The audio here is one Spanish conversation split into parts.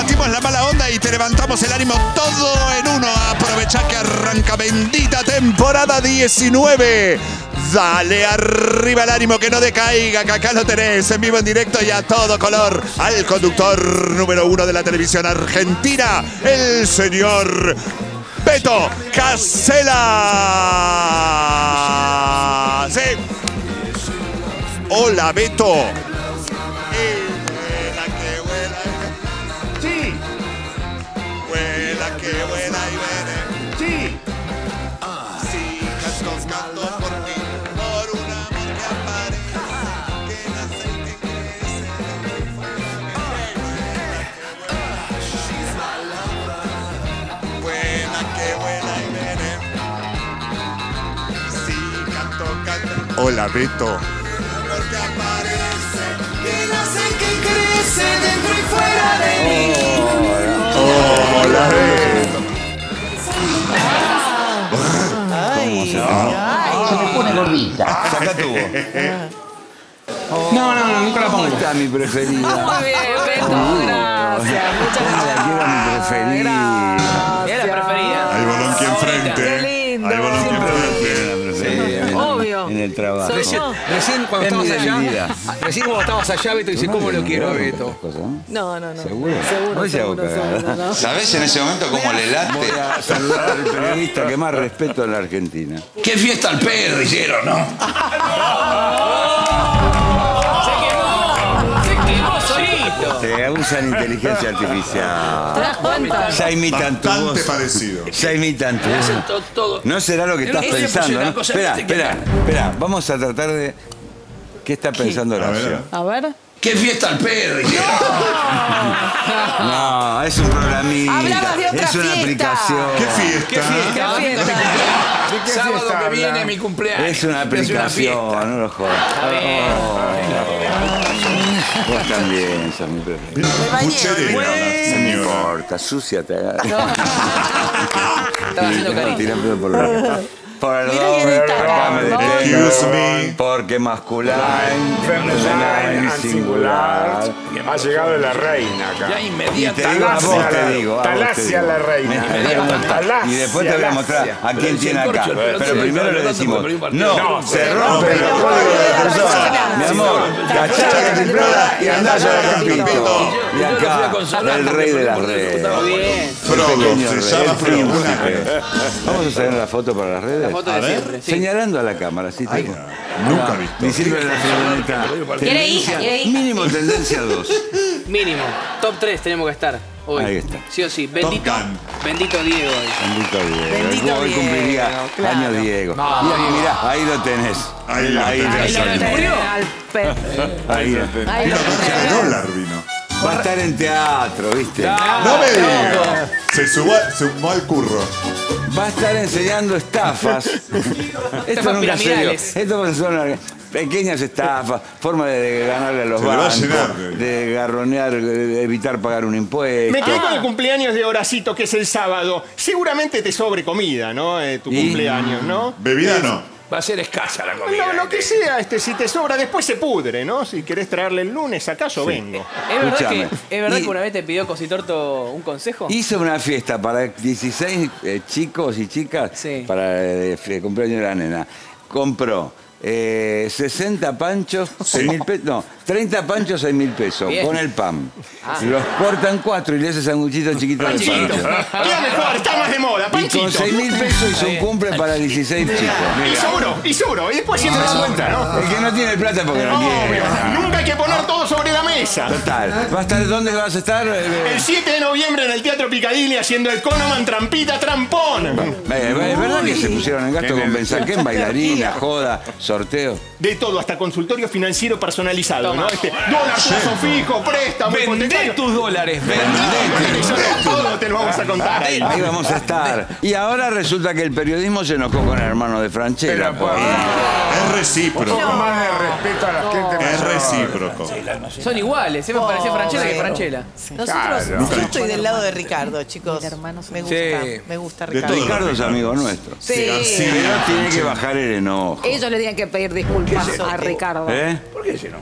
combatimos la mala onda y te levantamos el ánimo todo en uno. Aprovecha que arranca bendita temporada 19. Dale arriba el ánimo, que no decaiga, que acá lo tenés en vivo, en directo y a todo color. Al conductor número 1 de la televisión argentina, el señor Beto Casella. Sí. Hola, Beto. Vuela que vuela. Sí. Vuela que vuela y viene. Sí. Sigas buscando por ti, por un amor que aparece, que nace y que crece. Vuela que vuela y viene. Sigan tocando. Hola, Beto. Porque aparece, que nace y que crece dentro y fuera de mí. Hola, Beto. Se me pone gordita. Saca tu voz. No, nunca la pongo. Esta es mi preferida. Muy bien, Beto, gracias. Muchas La quiero a mi preferida. Mira la preferida. Hay Bolonqui enfrente. Qué lindo. Hay Bolonqui enfrente. Obvio. En el trabajo. Recién cuando Es mi estabas allá, debilidad. recién cuando estabas allá, Beto dice, ¿cómo lo quiero a Beto? No. ¿Seguro? Seguro, No se hago seguro, cagada. seguro, no. ¿Sabés en ese momento cómo le late? Voy a saludar al periodista que más respeto en la Argentina. ¿Qué fiesta al pedo hicieron, no? Se quemó solito. Se usan inteligencia artificial. ¿Te das cuenta? Ya imitan tu Bastante voz. parecido. Ya imitan tu voz. Todo. No será lo que estás Ese pensando, puso una ¿no? cosa, Espera, ¿viste? espera. Vamos a tratar de... ¿Qué está pensando Horacio? A ver. ¿Qué fiesta al pedo hicieron? No, es un programita. Hablabas de otra es una fiesta. aplicación. ¿Qué fiesta? ¿Qué fiesta? ¿Qué fiesta? Sábado que viene mi cumpleaños. Es una aplicación, no lo jodas. Vos también sos mi preferido. Pucherera, No señora. importa, sucia te hagas. Estaba haciendo cariño. Tira pedo por la... Perdón, Mirá quién está acá. me No, detengo. Excuse me. Porque masculino, femenino, singular. Ha llegado la reina acá. Ya Y te inmediatamente. digo, a vos te digo. Talasia la reina. Y después te voy a mostrar a quién tiene acá. Pero primero le decimos, no, se rompe los códigos de la persona. Mi amor, cachá que te implora y andá yo al campito. Y acá, el rey de las redes. Muy bien. Frodo, Pequeño se rey, llama el Frodo. príncipe. Vamos a sacar la foto para las redes. Foto de siempre. Sí. Señalando a la cámara, ¿sí? Tipo. Nunca visto. Diciéndole a la furgoneta. ¿Quiere ir? ¿Quiere ir? Mínimo tendencia 2. Mínimo. Top 3 tenemos que estar hoy. Ahí está. Sí o sí. Bendito, Gun. bendito Diego hoy. Bendito Diego. Bendito Hoy Diego, cumpliría claro. año Diego. Mirá, ahí lo tenés. Ahí lo tenés. lo Ahí lo tenés. murió. Al pe- Ahí lo tenés. Ahí Mira, lo mucha de tenés. dólar vino. Va a estar en teatro, ¿viste? No me digas. Se sumó al curro. Va a estar enseñando estafas. Esto nunca se dio. piramidales. Esto son pequeñas estafas, forma de ganarle a los Se le va a bancos, llenar. de garronear, de evitar pagar un impuesto. Me quedé con el cumpleaños de Horacito, que es el sábado. Seguramente te sobre comida, ¿no? Tu ¿Y? cumpleaños, ¿no? Bebida no. Va a ser escasa la comida. No, lo que sea, si te sobra, después se pudre, ¿no? Si querés traerle el lunes, acaso vengo. Escúchame. ¿Es verdad Y- que una vez te pidió Cositorto un consejo? Hizo una fiesta para 16 chicos y chicas Sí. para el cumpleaños de la nena. Compró 60 panchos, 6.000 pesos. No, 30 panchos, 6.000 pesos. Bien. Con el pan. Los cortan 4 y le hace sanguchitos chiquitos de Panchito. pancho. Queda mejor, está más de moda, Y con Panchito. 6.000 pesos hizo un cumple para 16 chicos. Y sobro. Y después siempre se cuenta, ¿no? El que no tiene plata porque no quiere. Nunca hay que poner todo sobre la mesa. Total. ¿Va a estar, ¿dónde vas a estar? El 7 de noviembre en el Teatro Picadilly haciendo el Conoman Trampita Trampón. ¿Es verdad que se pusieron en gasto con Benzaquén, bailarina, joda, sorteo? De todo, hasta consultorio financiero personalizado, ¿no? Dólar, plazo fijo, préstamo, Vendé hipotecario. tus dólares, Eso todo te lo vamos a contar ahí. Ahí vamos a estar. Y ahora resulta que el periodismo se enojó con el hermano de Franchella. Es recíproco. Más de respeto a la gente Es recíproco. Son iguales, se me parece Franchella que Franchella. Nosotros, yo estoy del lado de Ricardo, chicos. Me gusta, Sí. me gusta De Ricardo. todo. Ricardo es amigo nuestro. Sí. García. Pero tiene que bajar el enojo. Ellos le tienen que pedir disculpas a Ricardo. ¿Eh? ¿Por qué se enojó?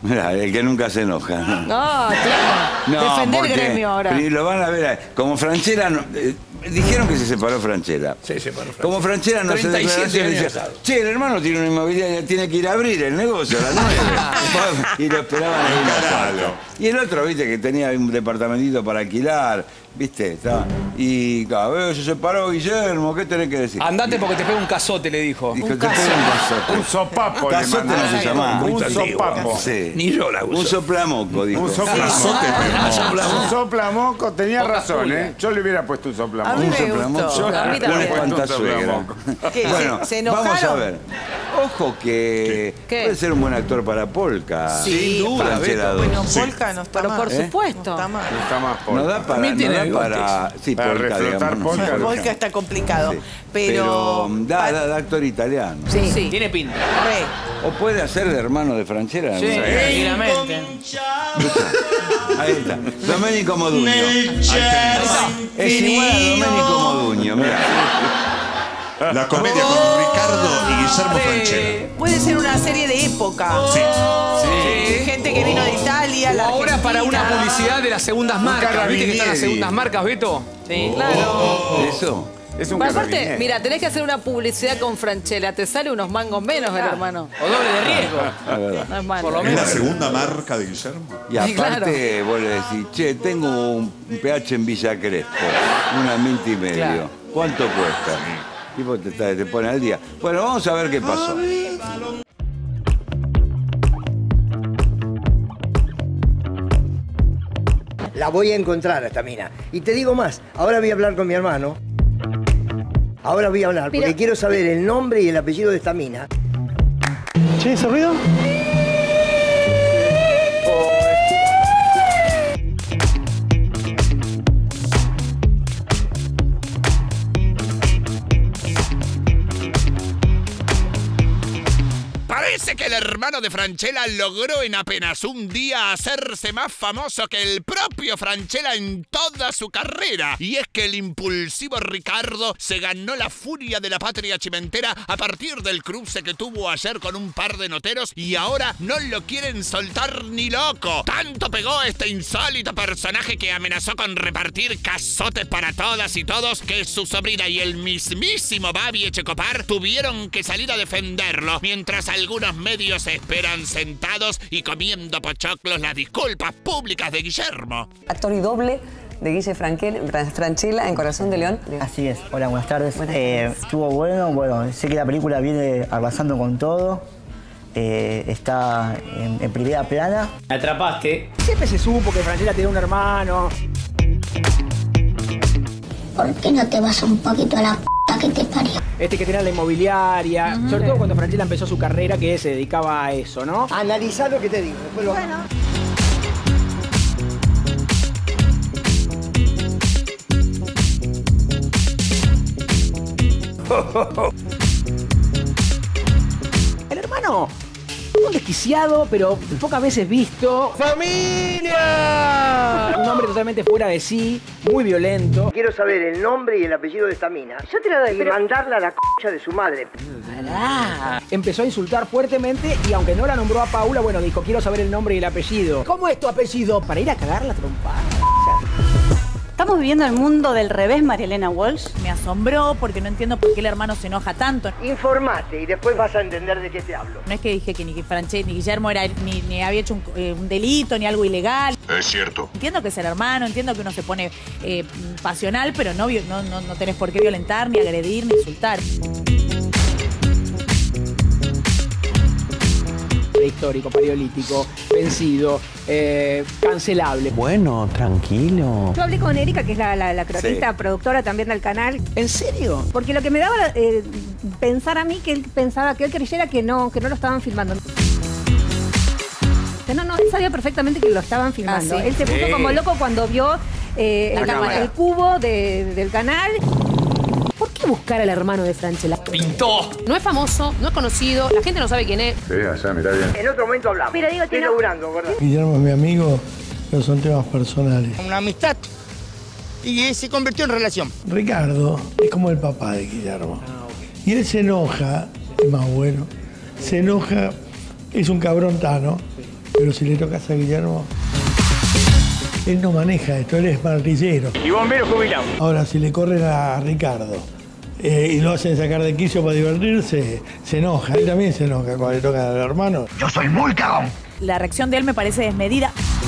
Mirá, el que nunca se enoja. No, claro. Defender el porque gremio ahora. Lo van a ver ahí. Como Franchella... dijeron que se separó Franchella. Sí, se separó Franchella. Como Franchella no se 37 años decía, casado. che, el hermano tiene una inmobiliaria, tiene que ir a abrir el negocio a las 9. Y lo esperaban ahí en la puerta. Y el otro, viste, que tenía un departamentito para alquilar, viste, estaba. Y claro, se separó Guillermo, ¿qué tenés que decir? Andate porque te pega un cazote, le dijo. Dijo, te pega un cazote. Un sopapo. le Cazote no mandaron. se llamaba. Un sopapo. Sí. Ni yo la uso. Un soplamoco, dijo. Un soplamoco. Soplamoco. Un soplamoco. Tenía Boca razón, tuya. ¿eh? Yo le hubiera puesto un soplamoco. A mí me soplamoco. gustó. Yo A mí le también. hubiera puesto un Espantasuegra. soplamoco. ¿Qué? Bueno, ¿Se enojaron? vamos a ver. Ojo que ¿Qué? puede ser un buen actor para Polka. Sí, Sin duda, Franchella Beto. dos. Bueno, Polka no está Pero mal. por supuesto. No está mal. No está más No da para... También tiene no da para sí, Para Polka, reflotar digamos. Polka. Polka está complicado. Sí. Pero... da actor italiano. Sí. Tiene pinta. Re. O puede hacer de hermano de Franchella. Sí, alguna vez. tranquilamente. Ahí está. Domenico Modugno. Es igual a Domenico Modugno, mira. La comedia con Ricardo y Guillermo Franchella. Puede ser una serie de época. Sí. Gente que vino de Italia, O la ahora para una Argentina. publicidad de las segundas marcas. ¿Viste que están las segundas marcas, Beto? Sí, claro. Eso. Es un Aparte, carabinieri. mira, tenés que hacer una publicidad con Franchella. Te sale unos mangos menos el hermano. O doble de riesgo. La verdad. No es malo. Por lo ¿Es menos. la segunda marca de Guillermo? Y aparte, vos le decís, che, tengo un PH en Villa Crespo, una 1.500. Claro. ¿Cuánto cuesta? Tipo, te pone al día. Bueno, vamos a ver qué pasó. La voy a encontrar a esta mina. Y te digo más, ahora voy a hablar con mi hermano. Ahora voy a hablar, porque quiero saber el nombre y el apellido de esta mina. Che, ¿ese ruido? Parece que el hermano de Franchella logró en apenas un día hacerse más famoso que el propio Franchella en toda su carrera. Y es que el impulsivo Ricardo se ganó la furia de la patria chimentera a partir del cruce que tuvo ayer con un par de noteros y ahora no lo quieren soltar ni loco. Tanto pegó este insólito personaje que amenazó con repartir cazotes para todas y todos que su sobrina y el mismísimo Babi Echecopar tuvieron que salir a defenderlo, mientras algunos medios esperan sentados y comiendo pochoclos las disculpas públicas de Guillermo. Actor y doble de Guille Franchella en Corazón de León. Así es. Hola, buenas tardes. Estuvo bueno, sé que la película viene arrasando con todo. Está en primera plana. Me atrapaste. Siempre se supo que Franchella tenía un hermano. ¿Por qué no te vas un poquito a la puta que te parió? Este que tenía la inmobiliaria. Sobre todo cuando Franchella empezó su carrera, que se dedicaba a eso, ¿no? Analizá lo que te digo. Después lo... El hermano, un desquiciado, pero pocas veces visto. ¡Familia! Un hombre totalmente fuera de sí, muy violento. Quiero saber el nombre y el apellido de esta mina. Yo te lo doy, Y pero... mandarla a la concha de su madre. Empezó a insultar fuertemente y aunque no la nombró a Paula, bueno, dijo, quiero saber el nombre y el apellido. ¿Cómo es tu apellido? Para ir a cagar la trompada. Estamos viviendo el mundo del revés, Marielena Walsh. Me asombró porque no entiendo por qué el hermano se enoja tanto. Informate y después vas a entender de qué te hablo. No es que dije que ni Franchella ni Guillermo era, ni había hecho un delito ni algo ilegal. Es cierto. Entiendo que es el hermano, entiendo que uno se pone pasional, pero no tenés por qué violentar, ni agredir, ni insultar. Histórico, paleolítico, vencido, cancelable. Bueno, tranquilo. Yo hablé con Erika, que es la cronista, productora también del canal. ¿En serio? Porque lo que me daba pensar a mí, que él pensaba, que él creyera que no lo estaban filmando. No, él sabía perfectamente que lo estaban filmando. Ah, ¿sí? Él se puso como loco cuando vio el cubo del canal. ¿Por qué buscar al hermano de Franchella? ¡Pintó! No es famoso, no es conocido, la gente no sabe quién es. Sí, allá, mirá bien. En otro momento hablamos. Pero digo, estoy laburando, ¿verdad? Guillermo es mi amigo, pero son temas personales. Una amistad. Y se convirtió en relación. Ricardo es como el papá de Guillermo. Y él se enoja, es más bueno, se enoja, es un cabrón tano, Pero si le tocas a Guillermo, él no maneja esto, él es martillero. Y bombero jubilado. Ahora, si le corren a Ricardo y lo hacen sacar de quicio para divertirse, se enoja. Él también se enoja cuando le tocan al hermano. Yo soy muy cagón. La reacción de él me parece desmedida.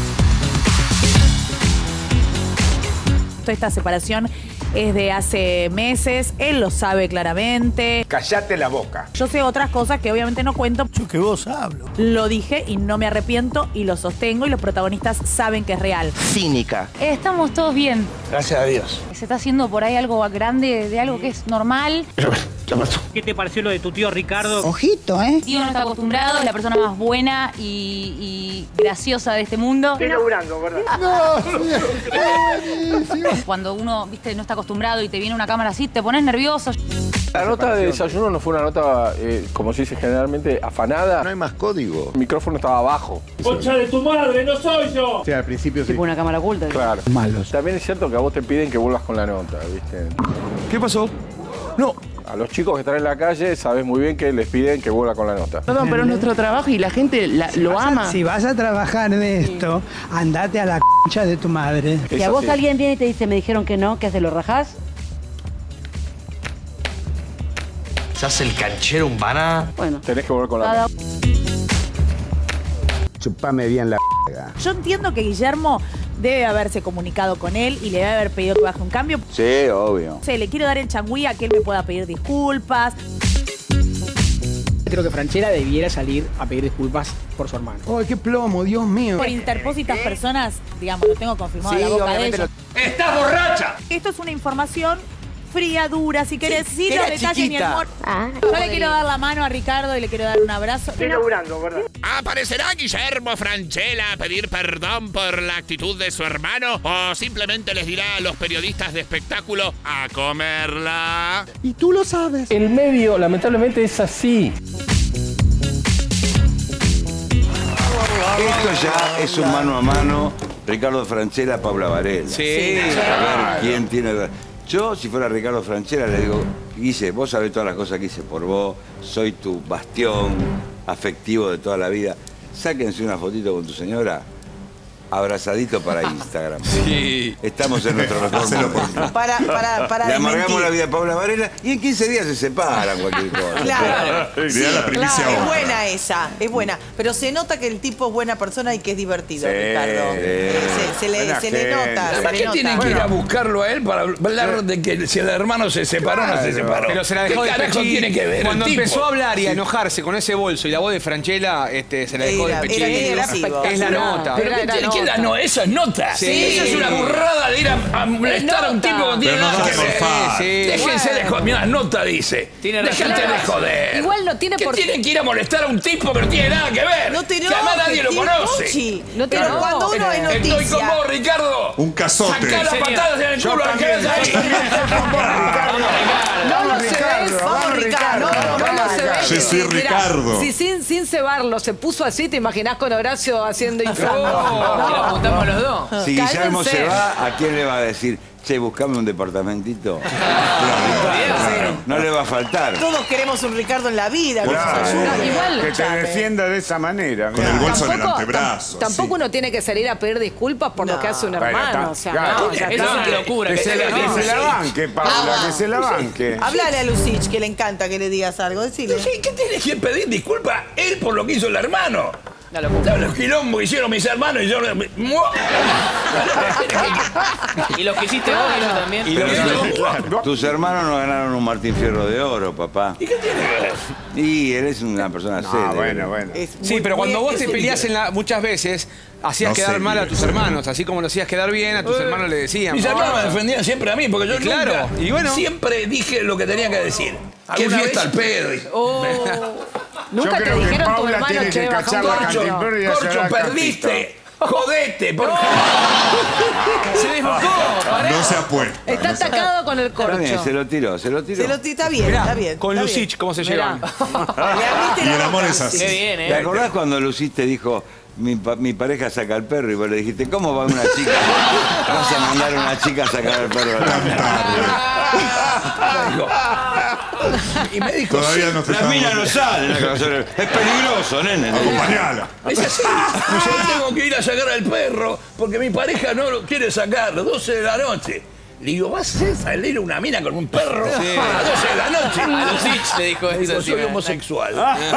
Toda esta separación es de hace meses, él lo sabe claramente. Cállate la boca. Yo sé otras cosas que obviamente no cuento. Yo que vos hablo. Lo dije y no me arrepiento y lo sostengo y los protagonistas saben que es real. Cínica. Estamos todos bien. Gracias a Dios. Se está haciendo por ahí algo grande, de algo que es normal. ¿Qué te pareció lo de tu tío Ricardo? Ojito, ¿eh? Tío no está acostumbrado, es la persona más buena y graciosa de este mundo. Estoy laburando, ¿verdad? Cuando uno, viste, no está acostumbrado y te viene una cámara así, te pones nervioso. La nota de desayuno no fue una nota, como se dice generalmente, afanada. No hay más código. El micrófono estaba abajo. ¡Concha de tu madre, no soy yo! Sí, al principio sí. Tipo una cámara oculta. Claro. Malos. También es cierto que a vos te piden que vuelvas con la nota, ¿viste? ¿Qué pasó? No. A los chicos que están en la calle sabes muy bien que les piden que vuelva con la nota. Perdón, pero es nuestro trabajo y la gente lo ama. Si vas a trabajar de esto, andate a la concha de tu madre. Si a vos alguien viene y te dice, me dijeron que no, ¿qué haces? ¿Lo rajás? ¿Sos el canchero humana? Bueno. Tenés que volver con la nota. Chupame bien la Yo entiendo que Guillermo debe haberse comunicado con él y le debe haber pedido que baje un cambio. Sí, obvio. Le quiero dar el changüí a que él me pueda pedir disculpas. Creo que Franchella debiera salir a pedir disculpas por su hermano. ¡Ay, qué plomo, Dios mío! Por interpósitas personas, digamos, lo tengo confirmado en la boca de ellos. ¡Estás borracha! Esto es una información fría, dura, si querés, sin que los era detalles ni el chiquita. humor. Yo le quiero dar la mano a Ricardo y le quiero dar un abrazo. Estoy laburando, ¿verdad? ¿Aparecerá Guillermo Franchella a pedir perdón por la actitud de su hermano? ¿O simplemente les dirá a los periodistas de espectáculo a comerla? Y tú lo sabes. El medio, lamentablemente, es así. Esto ya es un mano a mano. Ricardo Franchella, Paula Varela. Sí. A ver quién tiene... Yo, si fuera Ricardo Franchella, le digo, Guille, vos sabés todas las cosas que hice por vos, soy tu bastión afectivo de toda la vida. Sáquense una fotito con tu señora, abrazadito para Instagram. Sí. Estamos en nuestro mejor momento. Para Le amargamos desmentir. la vida a Paula Varela y en 15 días se separan cualquier cosa. Claro. Sí, la primicia Claro, es ahora. buena esa, es buena. Pero se nota que el tipo es buena persona y que es divertido, Ricardo. Se le nota. ¿Para se qué le tienen nota. que ir a buscarlo a él para hablar de que si el hermano se separó o no se separó? Pero se la dejó ¿Qué de carajo pechín? tiene que ver Cuando el tipo? empezó a hablar y a enojarse con ese bolso y la voz de Franchella, se la dejó de Era pechín. agresivo. Es la nota. ¿Pero qué tiene que dar? No, eso es nota. Sí. Eso es una burrada de ir a molestar a un tipo que no tiene Pero no nada se que ver. morfar. Sí. Déjense de joder. Mirá, nota dice. Tiene Déjate razón. de joder. Igual no tiene ¿Qué por qué. tienen que ir a molestar a un tipo que no tiene nada que ver? No te Que además enojes, nadie lo tío conoce. Pochi. No te Pero enojes. cuando uno es Estoy con noticia. vos, Ricardo. Un cazote. Sacá las patadas en el culo a la cabeza ahí. No se ve. Vamos, Ricardo. No se ve. Yo soy Mirá, Ricardo. Si sin cebarlo se puso así, ¿te imaginás con Horacio haciendo infierno? Lo apuntamos los dos. Si Guillermo Cálmense. se va, ¿a quién le va a decir? Che, buscame un departamentito. No le va a faltar. Todos queremos un Ricardo en la vida. Que nos ayude. Igual, Que te defienda de esa manera. Con el bolso en el antebrazo. Tampoco uno tiene que salir a pedir disculpas por lo que hace un hermano. O sea, no, ya Eso está. es una locura. Que se la banque, Paula, que se la banque. Hablale a Lucich, que le encanta que le digas algo. Decile. Sí, ¿qué tiene que pedir disculpas él por lo que hizo el hermano? ¿Sabes los quilombos que hicieron mis hermanos y yo? Y lo que hiciste vos, eso también. Tus hermanos no ganaron un Martín Fierro de Oro, papá. ¿Y qué tiene que ver? Y eres una persona seria. Bueno. Sí, pero cuando vos te peleás muchas veces, hacías No quedar sé, mal a mire. tus hermanos. Así como lo hacías quedar bien, a tus hermanos le decían. Mis hermanos me defendían siempre a mí, porque yo Claro, nunca, y bueno. siempre dije lo que tenía que decir. ¿Qué ¿Alguna fiesta vez? al pedo? Dije. Nunca te dijeron tu hermano, che, baja un Corcho, corcho. Corcho, perdiste. Jodete. Porque... Se desbocó. No se apuesta. Está atacado con el Está bien, corcho. se lo tiró. Está bien, Mirá, está bien. con está Lucich, bien. ¿cómo se llevan? Y el amor es así. Qué bien, ¿Te acordás cuando Lucís te dijo, mi pareja saca al perro y vos le dijiste, ¿cómo va una chica? Vas a mandar mandar a una chica a sacar el perro de la Y me dijo, Todavía no se la está- mina no sale. Es peligroso, nene. Acompañala. es así, yo tengo que ir a sacar al perro porque mi pareja no lo quiere sacar, 12 de la noche. Le digo, ¿vas a salir una mina con un perro a 12 de la noche? A los Sitch le dijo Le digo, eso. soy homosexual.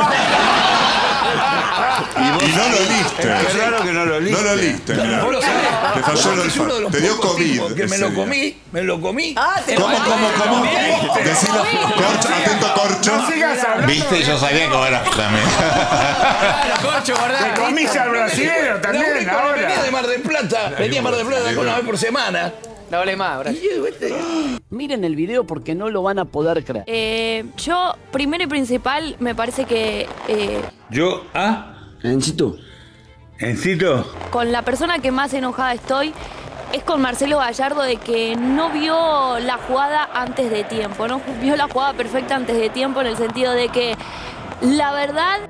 Y no lo liste. Qué raro que no lo liste. No lo liste, mirá. ¿Vos lo sabés? Te falló el Es uno de olfato. los Te dio pocos COVID. tipos que me ese lo día. comí. ¿Cómo? Decilo. Corcho, atento, Corcho. No sigas hablando. Viste, yo sabía cómo era también. Corcho, guardá. Te comiste al brasilero La también única, ahora. venía de Mar del Plata, venía a Mar del Plata una vez por semana. No hable más, ahora. Miren el video porque no lo van a poder creer. Yo, primero y principal, me parece que Yo, Encito. Encito. con la persona que más enojada estoy es con Marcelo Gallardo de que no vio la jugada antes de tiempo, no vio la jugada perfecta antes de tiempo en el sentido de que, la verdad,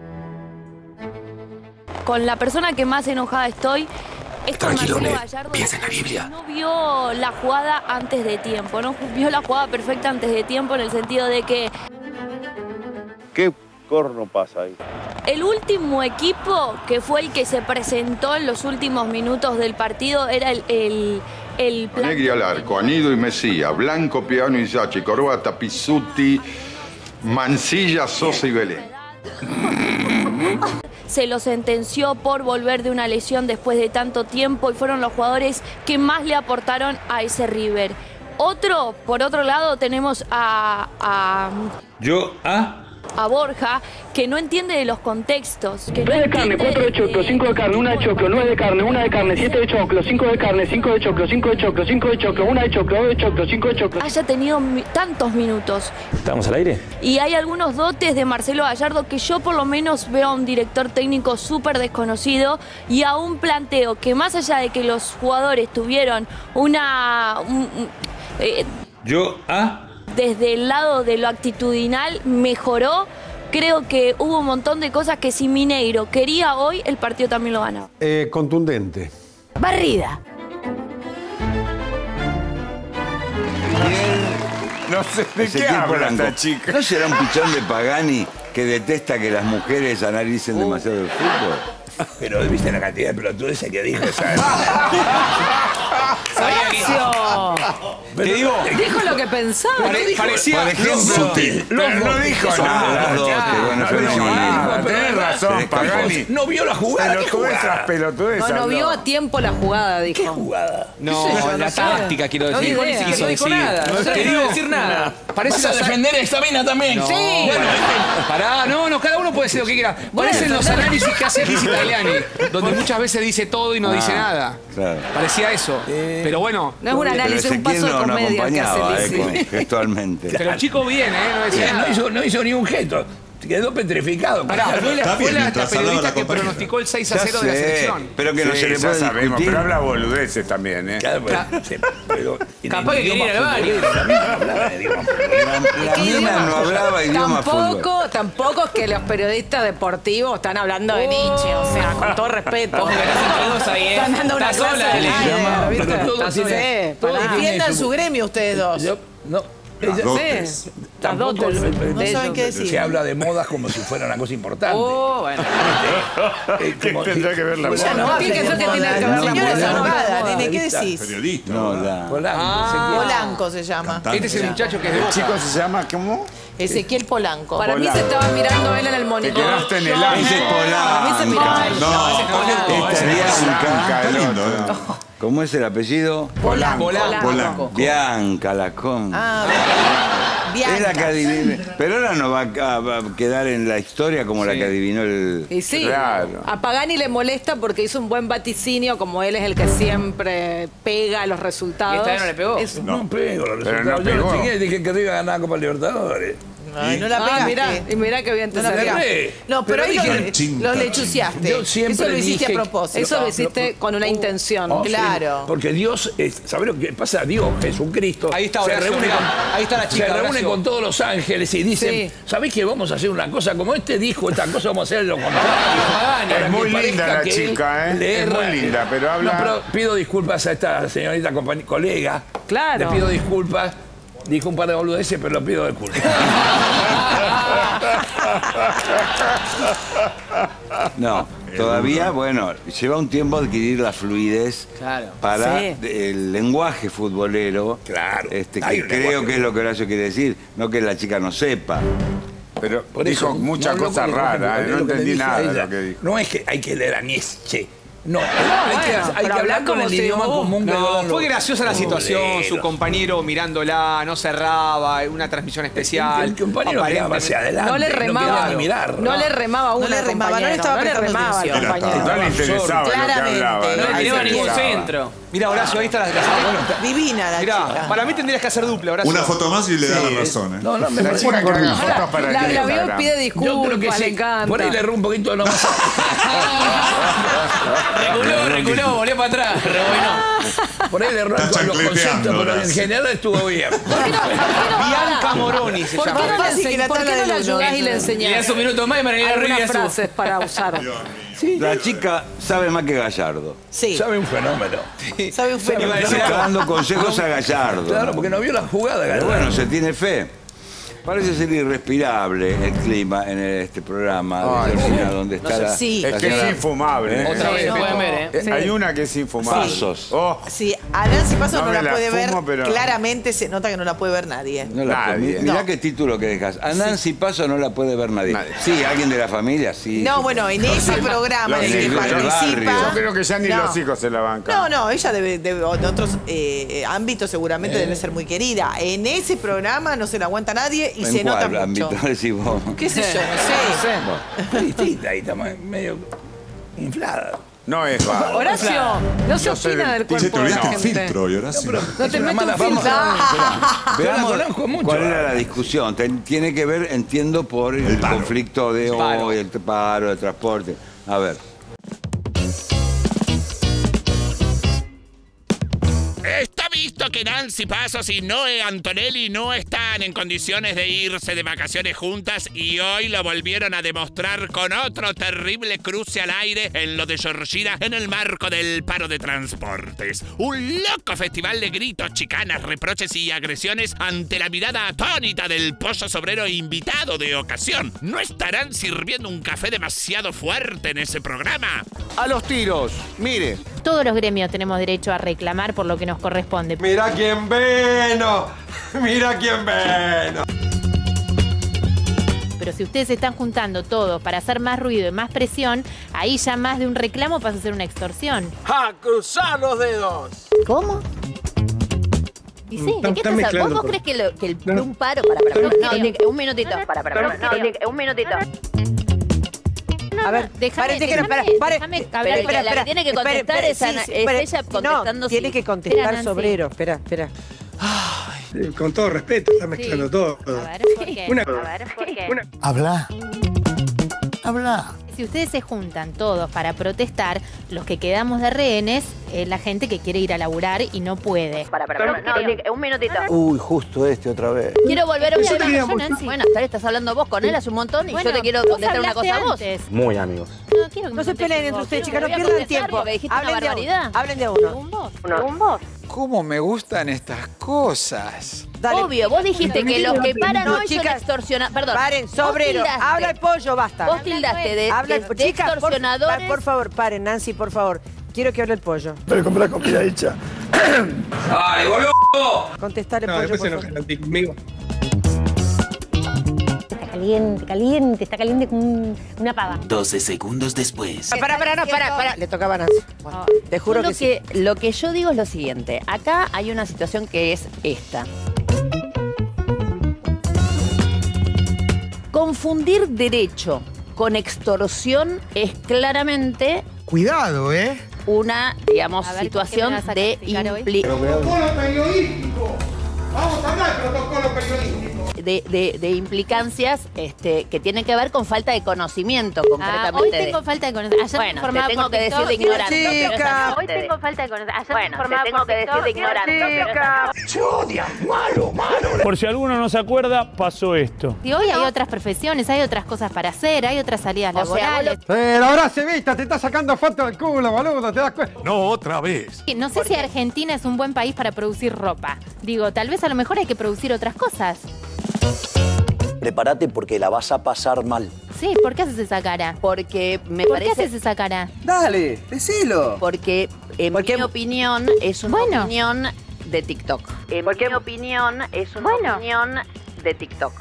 con la persona que más enojada estoy es con Marcelo Gallardo de que no vio la jugada antes de tiempo, no vio la jugada perfecta antes de tiempo en el sentido de que ¿Qué corno pasa ahí? el último equipo que fue el que se presentó en los últimos minutos del partido era el plan. Negri al arco, Anido y Mesía, Blanco, Piano y Sachi, Corbata, Pizzuti, Mancilla, Sosa y Belén. Se lo sentenció por volver de una lesión después de tanto tiempo y fueron los jugadores que más le aportaron a ese River. Por otro lado, tenemos a Borja, que no entiende de los contextos. Que 3 de carne, 4 de choclo, 5 de carne, 1 de choclo, 9 de carne, 1 de carne, 7 de choclo, 5 de carne, 5 de choclo, 5 de choclo, 5 de choclo, 1 de choclo, 2 de choclo, 5 de choclo. Haya tenido tantos minutos. ¿Estamos al aire? Y hay algunos dotes de Marcelo Gallardo que yo por lo menos veo a un director técnico súper desconocido y a un planteo que más allá de que los jugadores tuvieron desde el lado de lo actitudinal mejoró, creo que hubo un montón de cosas que si Mineiro quería hoy, el partido también lo ganaba. Contundente. Barrida. No sé de qué Ezequiel habla Polanco. esta chica. ¿No será un pichón de Pagani que detesta que las mujeres analicen demasiado el fútbol? Pero viste la cantidad de pelotudeces que dijo esa. Te digo, Dijo lo que pensaba. parecía. Por ejemplo, No dijo nada. Tenés razón, Pagani. No vio la jugada. ¿Qué jugada? Pelotudezas. No vio a tiempo la jugada, dijo. ¿Qué jugada? No, la táctica quiero No decir. dijo idea. Quiso No dijo decir. nada. No No te quiero digo decir nada. Parece ¿Vas a defender a esta mina también? No, Sí. bueno, pará, no, cada uno puede decir lo que quiera. Parecen los análisis que hace Lizzy Tagliani, donde muchas veces dice todo y no dice nada. Claro. Parecía eso. Pero bueno. No es un análisis, es un paso de no comedia que acompañaba, hace Lizzy. gestualmente. Pero el chico bien, no decía nada. No hizo ni un gesto. Quedó petrificado. Pará, fue la mientras hablaba periodista la que compañera. pronosticó el 6-0 Ya de la sé, selección. pero que no se le ya puede sabemos, discutir. pero habla boludeces también, ¿eh? Claro, sí, pero Capaz que quería ir al baño. La mina no hablaba idioma fútbol. Tampoco es que los periodistas deportivos están hablando de Nietzsche, o sea, con todo respeto. Vos verás entre dos ahí, Están dando una Estás clase sola, de Lili. ¿viste? Todos Sí, tienen- pará. Defiendan su gremio ustedes dos. No. Sí, las Tampoco dotes No de saben ellos. qué decir. se habla de modas como si fuera una cosa importante. Oh, bueno. ¿Qué tendrá que ver la Ya no moda? hablen ¿Qué de tiene que moda. ver la Señora moda? Salgada, nene, ¿qué decís? Periodista. No, ¿verdad? Polanco se llama. Este es el muchacho que es de El Boca. chico se llama, ¿cómo? Ezequiel Polanco. Para mí se estaba mirando él en el Te monitor. quedaste en el Ese año. es Para mí se miraba él. No, Esta es Bianca. Qué lindo, ¿eh? ¿Cómo es el apellido? Polanco. Bianca Lacón. Ah, Es la que Bianca. adivinó. Pero ahora no va a quedar en la historia como la que adivinó el. Y sí, Claro. a Pagani le molesta porque hizo un buen vaticinio, como él es el que siempre pega los resultados. ¿Y esta vez no le pegó? Es- No pego los Pero resultados. no Yo pegó. no dije que River ganaba Copa Libertadores. No la pegaste. Mirá qué bien te No la salió. pegaste. No, pero ahí los lechuciaste. Yo siempre Eso lo hiciste dije- a propósito. Eso lo hiciste con una intención. Oh, Claro. sí, porque Dios, ¿sabés lo que pasa? Dios, Jesucristo, Ahí está se Horacio, reúne, mirá. con, Ahí está la chica, se reúne Horacio. con todos los ángeles y dicen, Sí. ¿sabés que vamos a hacer una cosa como este dijo esta cosa? Vamos a hacer lo contrario. Para Es muy que linda parezca la que chica, él ¿eh? le Es muy erra. linda, pero habla... No, pero pido disculpas a esta señorita colega. Claro. Le pido disculpas. Dijo un par de boludeces, pero lo pido disculpas. No, todavía, bueno, lleva un tiempo adquirir la fluidez para Sí. el lenguaje futbolero. Claro. Que Hay un creo lenguaje. que es lo que Horacio quiere decir, no que la chica no sepa. Pero Por dijo eso, muchas no, cosas no, raras, es no lo que le entendí dije a nada de ella. lo que dijo. No es que hay que leer a Nietzsche. No, bueno, hay que pero hablar hablar con como el se idioma dio. común que No, hablan fue los graciosa la situación, su futboleros. compañero mirándola, no cerraba, una transmisión especial. El compañero miraba hacia adelante. No le quería remaba, ni mirar. no le remaba a uno. No le remaba, no le estaba prestando remaba al atención. compañero. No le interesaba lo que Claramente. hablaba. No le le tiraba interesaba. ningún centro. Mira, Horacio, ahí está la Divina la Mirá, chica. para mí tendrías que hacer dupla, Horacio. Una foto más y le da la razón, ¿eh? No, me La parece chica que haga Ahora, fotos para La el vio y Instagram. pide Yo creo que disculpas, sí. le encanta. Por ahí le erró un poquito nomás. Reculó, volvió para atrás, rebobinó. Por ahí le erró Está con los chancleteando, conceptos, pero en Horacio. general estuvo bien. Bianca Moroni se ¿Por qué llama. no, Fácil que la ¿por qué tabla no de le uno. ayudás y le Y le enseñás das un minuto más y María algunas Rivera sube. frases para usar? La chica sabe más que Gallardo. Sí. Sabe un fenómeno. Sabe un Le fenómeno. está dando consejos a Gallardo. Claro, porque no vio la jugada. Pero Gallardo. bueno, se tiene fe. Parece ser irrespirable el clima en este programa de Georgina, donde está la, Sí. la Es que es señora- infumable. Otra vez, no. pueden ver, ¿eh? Sí. Hay una que es infumable. Pasos. Oh, Sí, a Nancy Paso No no me la la puede ver. fumo, pero- Claramente se nota que no la puede ver nadie. No la puede- Nadie. Mirá No. qué título que dejas. A Nancy Paso no la puede ver nadie. Nadie. Sí, alguien de la familia, sí. No, bueno, en ese programa en el que en el participa. barrio. yo creo que ya ni No. los hijos se la bancan. No, ella debe en otros ámbitos seguramente debe ser muy querida. En ese programa no se la aguanta nadie y ¿En se nota cuál ámbito? mucho. Decís vos. ¿Qué sé yo? No sé. Está distinta ahí, está medio inflada. No es bárbaro. Horacio, no se Yo soy opina del Che, cuerpo te de la olvidaste un gente. filtro hoy, Horacio. No te Es una meto un mala filtro. fama. Veamos Yo la conozco mucho. cuál era la discusión. Tiene que ver, entiendo, por el conflicto de hoy, el paro, el transporte. A ver. Está visto que Nancy Pasos y Noé Antonelli no están en condiciones de irse de vacaciones juntas y hoy lo volvieron a demostrar con otro terrible cruce al aire en lo de Georgina en el marco del paro de transportes. Un loco festival de gritos, chicanas, reproches y agresiones ante la mirada atónita del pollo sobrero invitado de ocasión. ¿No estarán sirviendo un café demasiado fuerte en ese programa? A los tiros, mire. Todos los gremios tenemos derecho a reclamar por lo que nos corresponde. Mira quién veno, mira quién veno. Pero si ustedes se están juntando todos para hacer más ruido y más presión, ahí ya más de un reclamo pasa a ser una extorsión. ¡A cruzar los dedos! ¿Cómo? Y sí, ¿de qué Está estás mezclando ¿Vos todo. crees que No. un paro un minutito. Un minutito. A ver, Déjame, pare. hablar, que la que tiene que contestar es ella contestando. No, tiene que Espera, contestar Nancy. Sobrero. Espera. Con todo respeto, está mezclando todo. A ver, ¿por qué? Una- A ver, ¿por qué? Habla. Si ustedes se juntan todos para protestar, los que quedamos de rehenes es la gente que quiere ir a laburar y no puede. Un minutito. Uy, justo otra vez. Quiero volver a Eso un queríamos. Nancy. Bueno, tal vez estás hablando vos con él hace un montón y yo te quiero contestar una cosa a vos. Muy amigos. No, quiero que No me se peleen entre contestes vos. ustedes, chicas, no Te voy a pierdan contestar tiempo. porque dijiste una Hablen de a barbaridad. uno. Hablen de a uno. Un vos. ¿Cómo me gustan estas cosas? Dale. Obvio, vos dijiste que los que paran No, hoy son chicas, extorsionadores. Perdón. Paren, vos Sobrero. tildaste- Habla el pollo, basta. Vos tildaste de Chicas, extorsionadores. por favor, paren, Nancy, por favor. Quiero que hable el pollo. Pero comprar comida hecha. ¡Dale, boludo! Contestar el No, pollo, después se por favor. enojan conmigo. Está caliente como una pava. 12 segundos después. Para. Le tocaba a Nancy. Bueno, te juro que sí. Lo que yo digo es lo siguiente. Acá hay una situación que es esta. Confundir derecho con extorsión es claramente Cuidado, una, digamos, A ver, situación ¿por qué me vas a de calificar hoy? Protocolo periodístico. Vamos a hablar de protocolo periodístico. de implicancias que tienen que ver con falta de conocimiento, concretamente. Hoy tengo falta de conocimiento. Bueno, te tengo que decir de ignorante. Hoy tengo falta de conocimiento. Bueno, te tengo que decir de ignorante. Se odian, malo. Por si alguno no se acuerda, pasó esto. Y hoy hay otras profesiones, hay otras cosas para hacer, hay otras salidas laborales. Pero ahora se vista, te está sacando fotos del culo, boludo, ¿te das cuenta? No, otra vez. No sé si Argentina es un buen país para producir ropa. Digo, tal vez a lo mejor hay que producir otras cosas. Prepárate porque la vas a pasar mal. Sí, ¿por qué haces esa cara? Porque me ¿Por parece... qué haces esa cara? Dale, decilo. Porque en mi opinión es una opinión de TikTok. En mi opinión es una opinión de TikTok.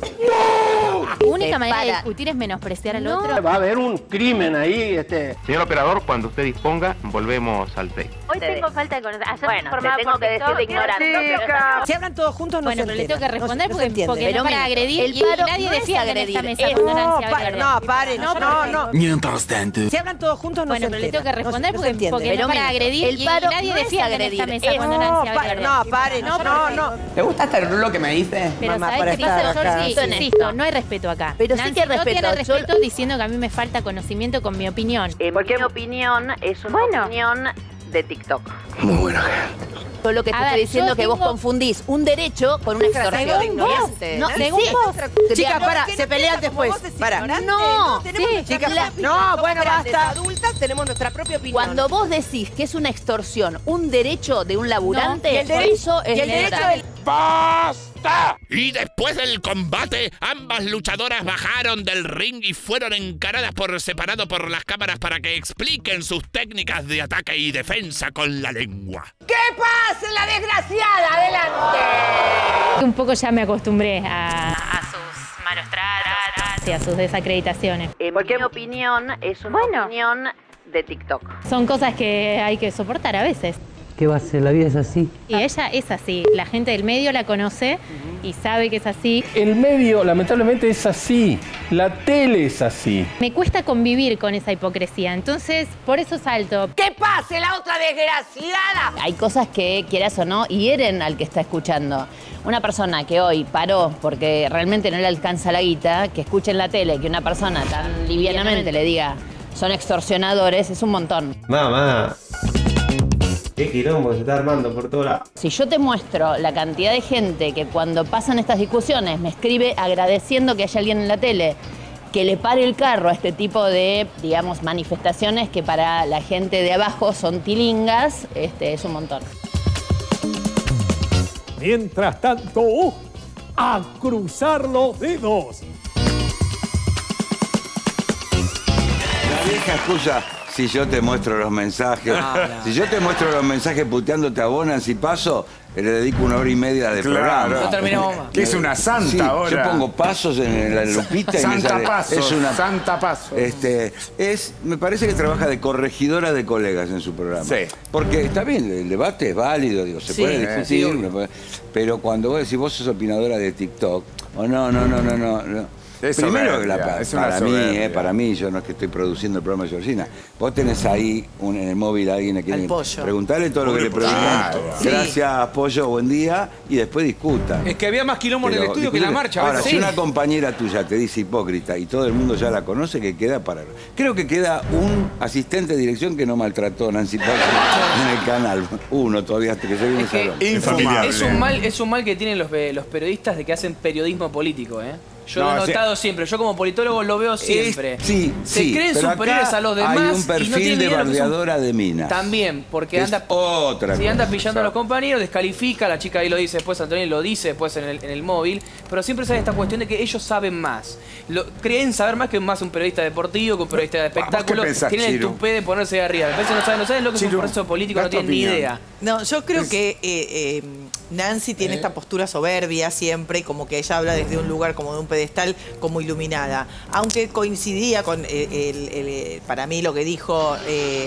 La única manera de discutir es menospreciar al otro. Va a haber un crimen ahí, Señor operador, cuando usted disponga, volvemos al take. Hoy tengo falta de conocimiento. Bueno, te tengo que decir de ignorante. Si hablan todos juntos, no se Bueno, pero le tengo que responder no se entiende. porque Pero no para mira, agredir el y paro nadie no es defiende en esta agredir, mesa cuando Nancy habla de No, paren, no. Mientras tanto. Si hablan todos juntos, no Bueno, se pero le tengo que entera. responder No se entiende. porque no para agredir el y paro nadie no es defiende en esta agredir, mesa cuando Nancy habla de No, paren, no. ¿Te gusta este rulo que me dice? Pero Mamá, ¿sabes para qué pasa? estar acá. Yo sí, insisto, no hay respeto acá. Pero sí Nancy que hay respeto. no tiene respeto diciendo que a mí me falta conocimiento con mi opinión. Porque mi opinión es una opinión de TikTok. Muy buena gente. Yo lo que te estoy diciendo es que vos confundís un derecho con una extorsión. Según vos. No, Según vos. Chicas, para, se pelean después. Para. No, Chicas, no, bueno, basta. Adultas tenemos nuestra propia opinión. Cuando vos decís que es una extorsión, un derecho de un laburante, No, y el derecho- eso es y el derecho libertad. del- ¡Basta! Y después del combate, ambas luchadoras bajaron del ring y fueron encaradas por separado por las cámaras para que expliquen sus técnicas de ataque y defensa con la lengua. ¡Que pase la desgraciada! ¡Adelante! Un poco ya me acostumbré a sus malos tratos y a sus desacreditaciones. Porque mi opinión es una opinión de TikTok. Son cosas que hay que soportar a veces. ¿Qué va a ser? La vida es así. Y ella es así. La gente del medio la conoce y sabe que es así. El medio, lamentablemente, es así. La tele es así. Me cuesta convivir con esa hipocresía, entonces por eso salto. ¡Que pase la otra desgraciada! Hay cosas que, quieras o no, hieren al que está escuchando. Una persona que hoy paró porque realmente no le alcanza la guita, que escuche en la tele que una persona tan livianamente le diga son extorsionadores, es un montón. Mamá. Qué quilombo se está armando por toda la... Si yo te muestro la cantidad de gente que cuando pasan estas discusiones me escribe agradeciendo que haya alguien en la tele que le pare el carro a este tipo de, digamos, manifestaciones que para la gente de abajo son tilingas, es un montón. Mientras tanto, a cruzar los dedos. La vieja excusa, si yo te muestro los mensajes, si yo te muestro los mensajes puteándote a vos, Nancy Paso, le dedico 1 hora y media de programa. No terminamos más. Que es una santa sí, ahora. Yo pongo pasos en la lupita y me Santa sale. Paso, Es una Santa Paso. Me parece que trabaja de corregidora de colegas en su programa. Sí. Porque está bien, el debate es válido, digo, se puede discutir, sí, pero cuando vos decís vos sos opinadora de TikTok, o no. Es Primero que soberbia, es una para mí, soberbia. para mí, yo no es que estoy produciendo el programa de Georgina. Vos tenés ahí en el móvil a alguien a quien preguntarle todo lo que le preguntan. Sí. Gracias, Pollo, buen día, y después discutan. Es que había más quilombo en el estudio que en la marcha. Ahora, ¿ves? si una compañera tuya te dice hipócrita y todo el mundo ya la conoce, que queda para... Creo que queda un asistente de dirección que no maltrató a Nancy Paso en el canal. Uno todavía hasta que se viene el salón. Es un mal que tienen los periodistas de que hacen periodismo político, ¿eh? Yo lo he notado siempre. Yo como politólogo lo veo siempre. Se creen pero superiores acá a los demás. Hay un y no perfil tienen de idea de lo que son. bardeadora de minas. También, porque Es anda otra cosa. anda pillando a los compañeros, descalifica, la chica ahí lo dice después, Antonio lo dice después en el móvil, pero siempre sale esta cuestión de que ellos saben más. Creen saber más que más un periodista deportivo, que un periodista de espectáculo. pensás, Tienen el Chiro? tupé de ponerse de arriba. A veces no saben lo que es un proceso político, no tienen ni idea. No, yo creo que Nancy tiene esta postura soberbia siempre, como que ella habla desde un lugar como de un pedestal, como iluminada. Aunque coincidía con para mí lo que dijo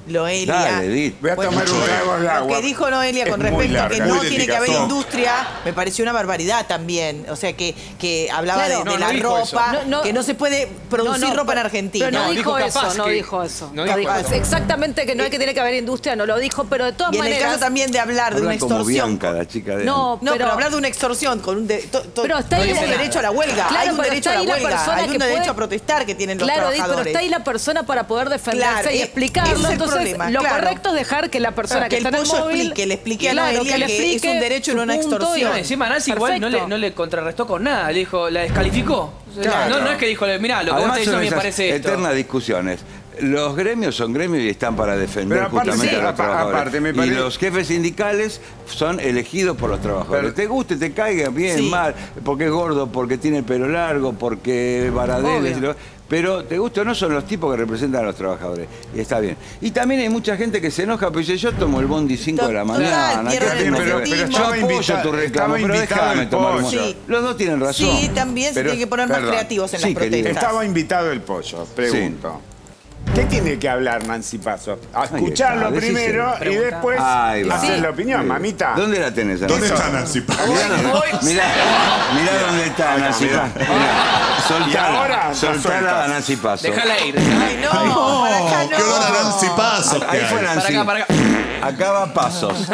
Noelia. Dale, Edith. Voy a tomar un trago de agua. Lo que dijo Noelia con Es muy respecto a que larga. no Muy tiene que haber dedicado. industria, me pareció una barbaridad también. O sea, que hablaba Claro. de No, la no dijo eso. ropa, que no se puede producir ropa en Argentina. Pero no, dijo dijo eso, capaz no que- dijo eso. no No dijo dijo eso. eso. Exactamente que no hay que tiene que haber industria, no lo dijo, pero de todas Y en el maneras... caso también de hablar de una Habla como extorsión. Bianca, la chica de No, No, pero hablar de una extorsión con un Pero está ahí hay un la- derecho a la huelga, Claro, hay un pero derecho a está la ahí la huelga, persona hay un que derecho puede- a protestar que tienen los Claro, Edith, trabajadores. pero está ahí la persona para poder defenderse Claro, y ese explicarlo. es el Entonces, problema, lo claro. correcto es dejar que la persona Claro, que que está el en el pollo móvil... explique, le explique a Claro, Noelia que es explique un derecho y no su una punto extorsión. y- Encima Nancy igual no le contrarrestó con nada, le dijo, la descalificó. Claro. No es que dijo, mirá, lo que vos Además te son hizo me esas parece esto. eternas discusiones. Los gremios son gremios y están para defender Pero aparte, justamente sí, a los trabajadores. aparte, me y parece- los jefes sindicales son elegidos por los trabajadores. Pero- te guste, te caiga bien, Sí. mal, porque es gordo, porque tiene el pelo largo, porque Baradeles. Pero te gusta o no, son los tipos que representan a los trabajadores. Y está bien. Y también hay mucha gente que se enoja, pues dice, yo tomo el bondi 5 de la Total, mañana. pierden ¿qué el tengo que ver? positivismo. Yo Estaba apoyo invitado- tu reclamo, estaba pero invitado déjame el tomar un pollo. Sí. Los dos tienen razón. Sí, también se Pero- tienen que poner más perdón. creativos en Sí, las protestas. querido. Estaba invitado el pollo, pregunto. ¿Qué tiene que hablar Nancy Paso? A Ahí escucharlo está, primero decíselo. y después Ahí va. hacer Sí. la opinión, mamita. ¿Dónde la tenés, Ana? ¿Dónde está Nancy Paso? Mirá dónde está Nancy Paso. Y ahora la Soltala sueltas. a Nancy Paso. Déjala ir. Ay, no, para acá no. ¡Qué olor a Nancy Paso! Ahí fue Nancy. Para acá. Acá va Pasos.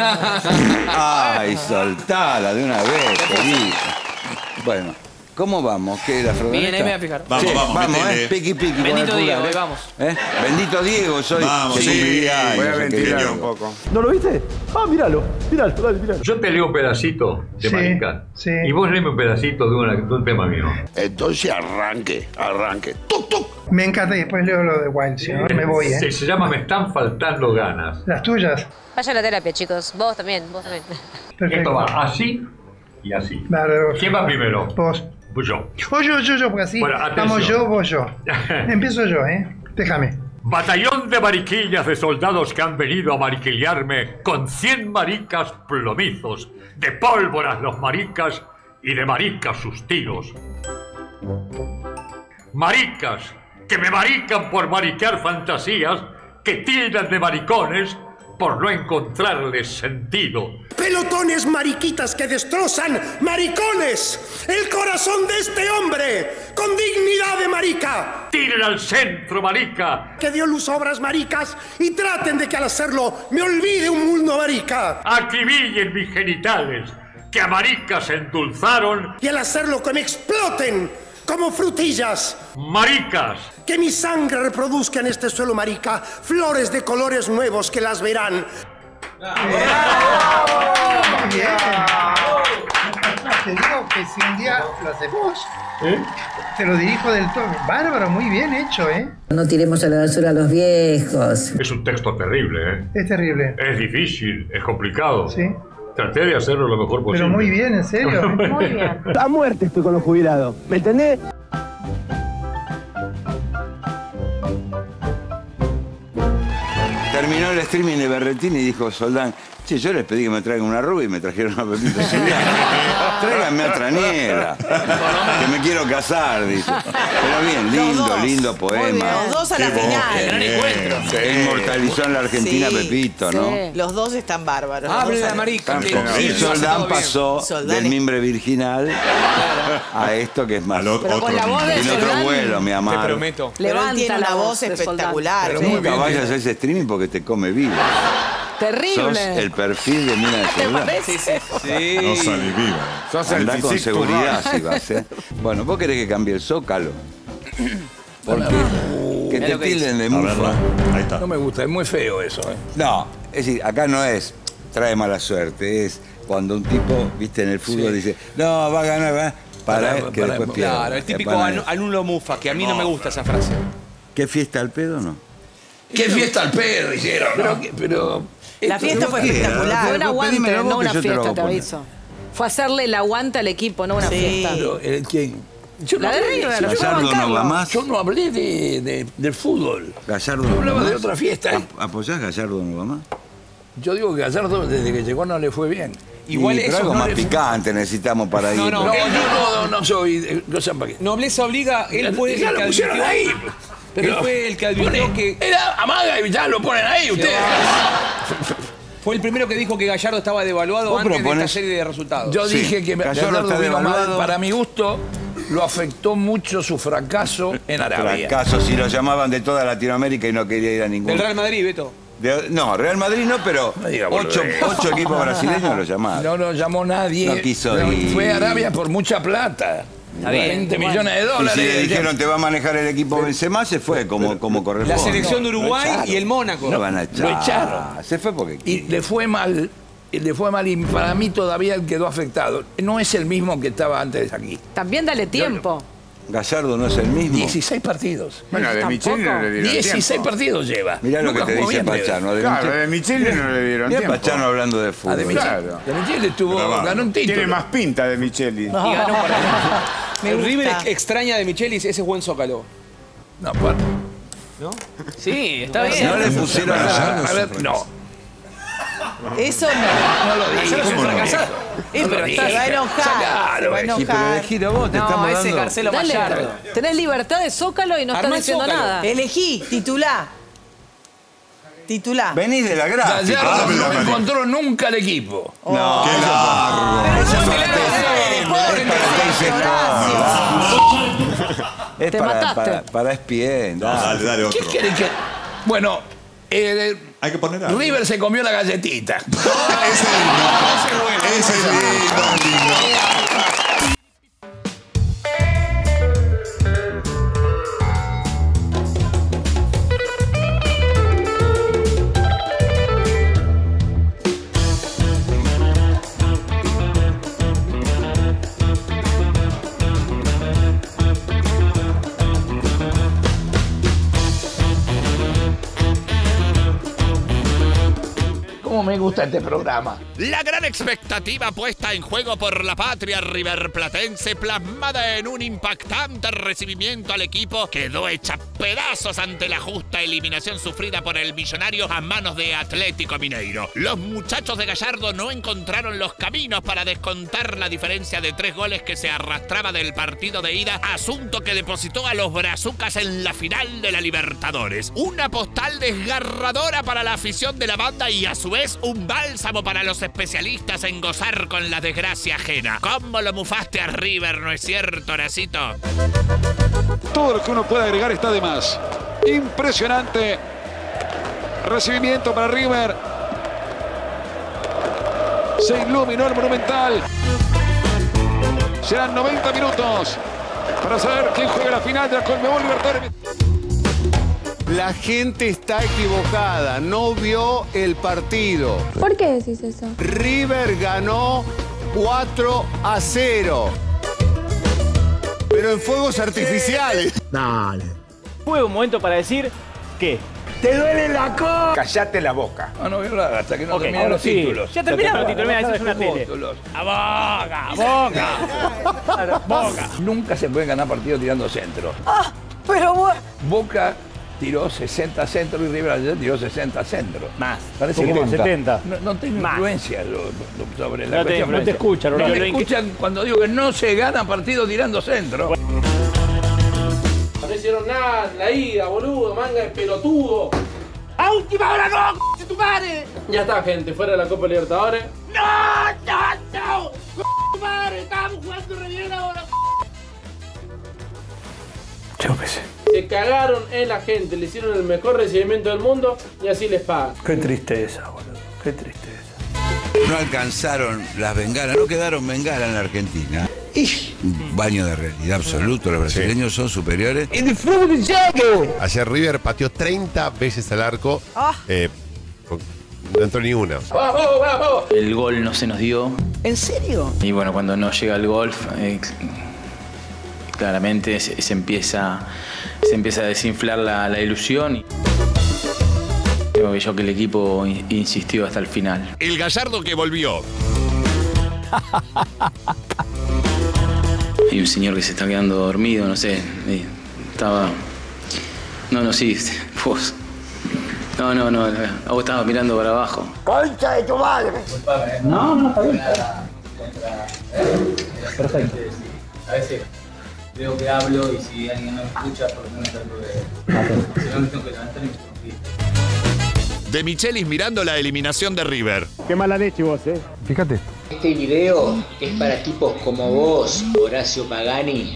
Ay, soltala de una vez, querido. Bueno, ¿cómo vamos? ¿Qué la furgoneta? Bien, ahí me voy a fijar. Vamos, Sí, vamos, metele. Piqui, piqui. con Bendito el Diego, pulgar, vamos. Bendito Diego, soy. Vamos, que sí. cumplirá años, Voy a el ventilar querido. un poco. ¿No lo viste? Ah, míralo, dale, míralo. Yo te leo un pedacito de Sí, Marica. sí. Y vos léeme un pedacito de un tema mío. Entonces arranque. ¡Tuc, tuc! Me encanta y después leo lo de Wild, si no me voy, Se llama Me están faltando ganas. Las tuyas. Vaya a la terapia, chicos. Vos también, vos también. Esto va así y así. Claro. ¿Quién va primero? Vos. Pues yo. O yo, porque así Bueno, vamos atención. vos yo. Empiezo yo, Déjame. Batallón de mariquillas de soldados que han venido a mariquillearme con 100 maricas plomizos, de pólvoras los maricas y de maricas sus tiros. Maricas que me marican por mariquear fantasías, que tildan de maricones por no encontrarles sentido. Pelotones mariquitas que destrozan maricones, el corazón de este hombre, con dignidad de marica. ¡Tiren al centro, marica! Que dio luz a obras maricas y traten de que al hacerlo me olvide un mundo marica. Acribillen mis genitales, que a maricas se endulzaron. Y al hacerlo que me exploten como frutillas. ¡Maricas! Que mi sangre reproduzca en este suelo marica flores de colores nuevos que las verán. Muy bien. Te digo que si un día lo haces vos, te lo dirijo del todo. Bárbaro, muy bien hecho, No tiremos a la basura a los viejos. Es un texto terrible, ¿eh? Es terrible. Es difícil, es complicado. Sí. Traté de hacerlo lo mejor posible. Pero muy bien, en serio. Muy bien. A muerte estoy con los jubilados. ¿Me entendés? Terminó el streaming de Berretini y dijo Soldán, che, yo les pedí que me traigan una rubia y me trajeron una Pepita Zuliana. Tráiganme a Traniera, que me quiero casar, dice. Pero bien, lindo poema. Los dos a la final. Gran encuentro. Se inmortalizó en la Argentina Sí. Pepito, ¿no? Los dos están bárbaros. Hable Los dos la marica. Y Soldán pasó Soldán del es- mimbre virginal a esto que es más. Pero con la voz de En otro Soldán, vuelo, mi amor. Te prometo. Pero él Levanta tiene la una voz voz de Soldán. espectacular. Pero ¿sí? nunca vayas a ese streaming porque te come vivo. Terrible. Sos el perfil de Mina de ¿Te Soldán. parece? Sí. No salí viva. Sos el Andá con physique seguridad touriste. si vas, ¿eh? Bueno, ¿vos querés que cambie el zócalo? Porque que te Mirá lo que tilden de A verla. mufa. Ahí está. No me gusta, es muy feo eso. No, es decir, acá no es trae mala suerte, es cuando un tipo, viste, en el fútbol Sí. dice, no, va a ganar, va para que para- después pierda. Claro, el típico Para- anulo mufa, que a mí no me gusta esa frase. ¿Qué fiesta al pedo no? ¿Qué fiesta al perro hicieron? Pero La fiesta fue Fue espectacular. un aguante, pedímelo vos no que una yo te lo fiesta, hago te poner. aviso. Fue hacerle el aguante al equipo, no una Sí. fiesta. Pero, ¿quién? Yo La de hablé River, eso. yo Gallardo no bancarlo. va más. Yo no hablé de fútbol. Gallardo Yo no va hablaba de más. otra fiesta. ¿Apoyás Gallardo no va más? Yo digo que Gallardo desde que llegó no le fue bien. Igual pero eso algo no más le- picante necesitamos para ir. no, No soy cosa para qué. Nobleza obliga, él puede Ya lo pusieron ahí. Él fue el que advirtió que... Era Amaga y ya lo ponen ahí ustedes. Fue el primero que dijo que Gallardo estaba devaluado antes de esta serie de resultados. Yo dije que Gallardo está devaluado. Para mi gusto, lo afectó mucho su fracaso en Arabia. Fracaso, si lo llamaban de toda Latinoamérica y no quería ir a ningún. Del Real Madrid, Beto. No, Real Madrid no, pero ocho equipos brasileños lo llamaban. No lo llamó nadie. No quiso ir. Fue a Arabia por mucha plata. 20 millones de dólares. Y si le dijeron te va a manejar el equipo Benzema, se fue como corresponde. La selección de Uruguay y el Mónaco. Lo van a echar. Lo echaron. Se fue porque... Y le fue mal. Y para mí todavía quedó afectado. No es el mismo que estaba antes aquí. También dale tiempo. Gallardo no es el mismo. 16 partidos. Bueno, de Micheli no le dieron 16 tiempo. partidos lleva. Mirá lo que te dice Pachano. Claro, de Micheli no le dieron tiempo. Pachano hablando de fútbol. De Micheli ganó un título. Tiene más pinta de Micheli. Y ganó para el River extraña de Michelis ese buen Zócalo. No, ¿no? Sí, está bien. No le pusieron a ver, no. Eso no lo digas. Es un fracasado. Pero se va a enojar. Se va a enojar. Sí, pero elegir a vos, te estamos ese dando... Marcelo Gallardo. Tenés libertad de Zócalo y no estás diciendo nada. Elegí, titulá. Venís de la gráfica. Gallardo no encontró nunca el equipo. No, ¡Qué largo! Es Te mataste. para ESPN. Dale, otro. ¿Qué querés que...? Bueno, hay que poner algo. River se comió la galletita. Ese es lindo. ¿Cómo me gusta este programa? La gran expectativa puesta en juego por la patria riverplatense, plasmada en un impactante recibimiento al equipo, quedó hecha pedazos ante la justa eliminación sufrida por el Millonario a manos de Atlético Mineiro. Los muchachos de Gallardo no encontraron los caminos para descontar la diferencia de 3 goles que se arrastraba del partido de ida, asunto que depositó a los brazucas en la final de la Libertadores. Una postal desgarradora para la afición de la banda y a su vez un bálsamo para los especialistas en gozar con la desgracia ajena. ¿Cómo lo mufaste a River, no es cierto, Horacito? Todo lo que uno puede agregar está de más. Impresionante recibimiento para River. Se iluminó el Monumental. Serán 90 minutos para saber quién juega la final de la Conmebol Libertadores. La gente está equivocada, no vio el partido. ¿Por qué decís eso? River ganó 4-0. Pero en fuegos artificiales. Dale. Fue un momento para decir que... ¡Te duele la cola! Callate la boca. No voy a hablar hasta que no Ok, terminen los títulos. Ya terminamos. Eso es una tele. ¡A Boca! Nunca se pueden ganar partidos tirando centro. Ah, pero bueno. Boca tiró 60 centros y River ayer tiró 60 centros. Más. Parece que 70. No tengo Más. influencia sobre la cuestión. No te escuchan, No me escuchan cuando digo que no se gana partido tirando centro. No hicieron nada en la ida, boludo, manga de pelotudo. ¡A última hora no, c*** tu madre! Ya está, gente, fuera de la Copa Libertadores. ¡No! ¡Tu madre! ¡Estábamos jugando re bien ahora! Yo qué sé. Se cagaron en la gente, le hicieron el mejor recibimiento del mundo y así les pagan. Qué tristeza, boludo. Qué tristeza. No alcanzaron las bengalas, no quedaron bengalas en la Argentina. Un baño de realidad absoluto, los brasileños son superiores. Ayer River pateó 30 veces al arco, no entró ni una. ¡Vamos! El gol no se nos dio. ¿En serio? Y bueno, cuando no llega el gol, claramente se empieza a desinflar la ilusión. Y creo que el equipo insistió hasta el final. El Gallardo que volvió. Hay un señor que se está quedando dormido, no sé. Estaba... Sí, vos. No, vos estabas mirando para abajo. ¡Concha de tu madre! No, está bien. Perfecto. A ver si. veo que hablo y si alguien no me escucha, por lo menos trato de... Si no, me tengo que levantar y me tengo que ir. De Michelis mirando la eliminación de River. Qué mala leche vos, Fíjate. Este video es para tipos como vos, Horacio Pagani.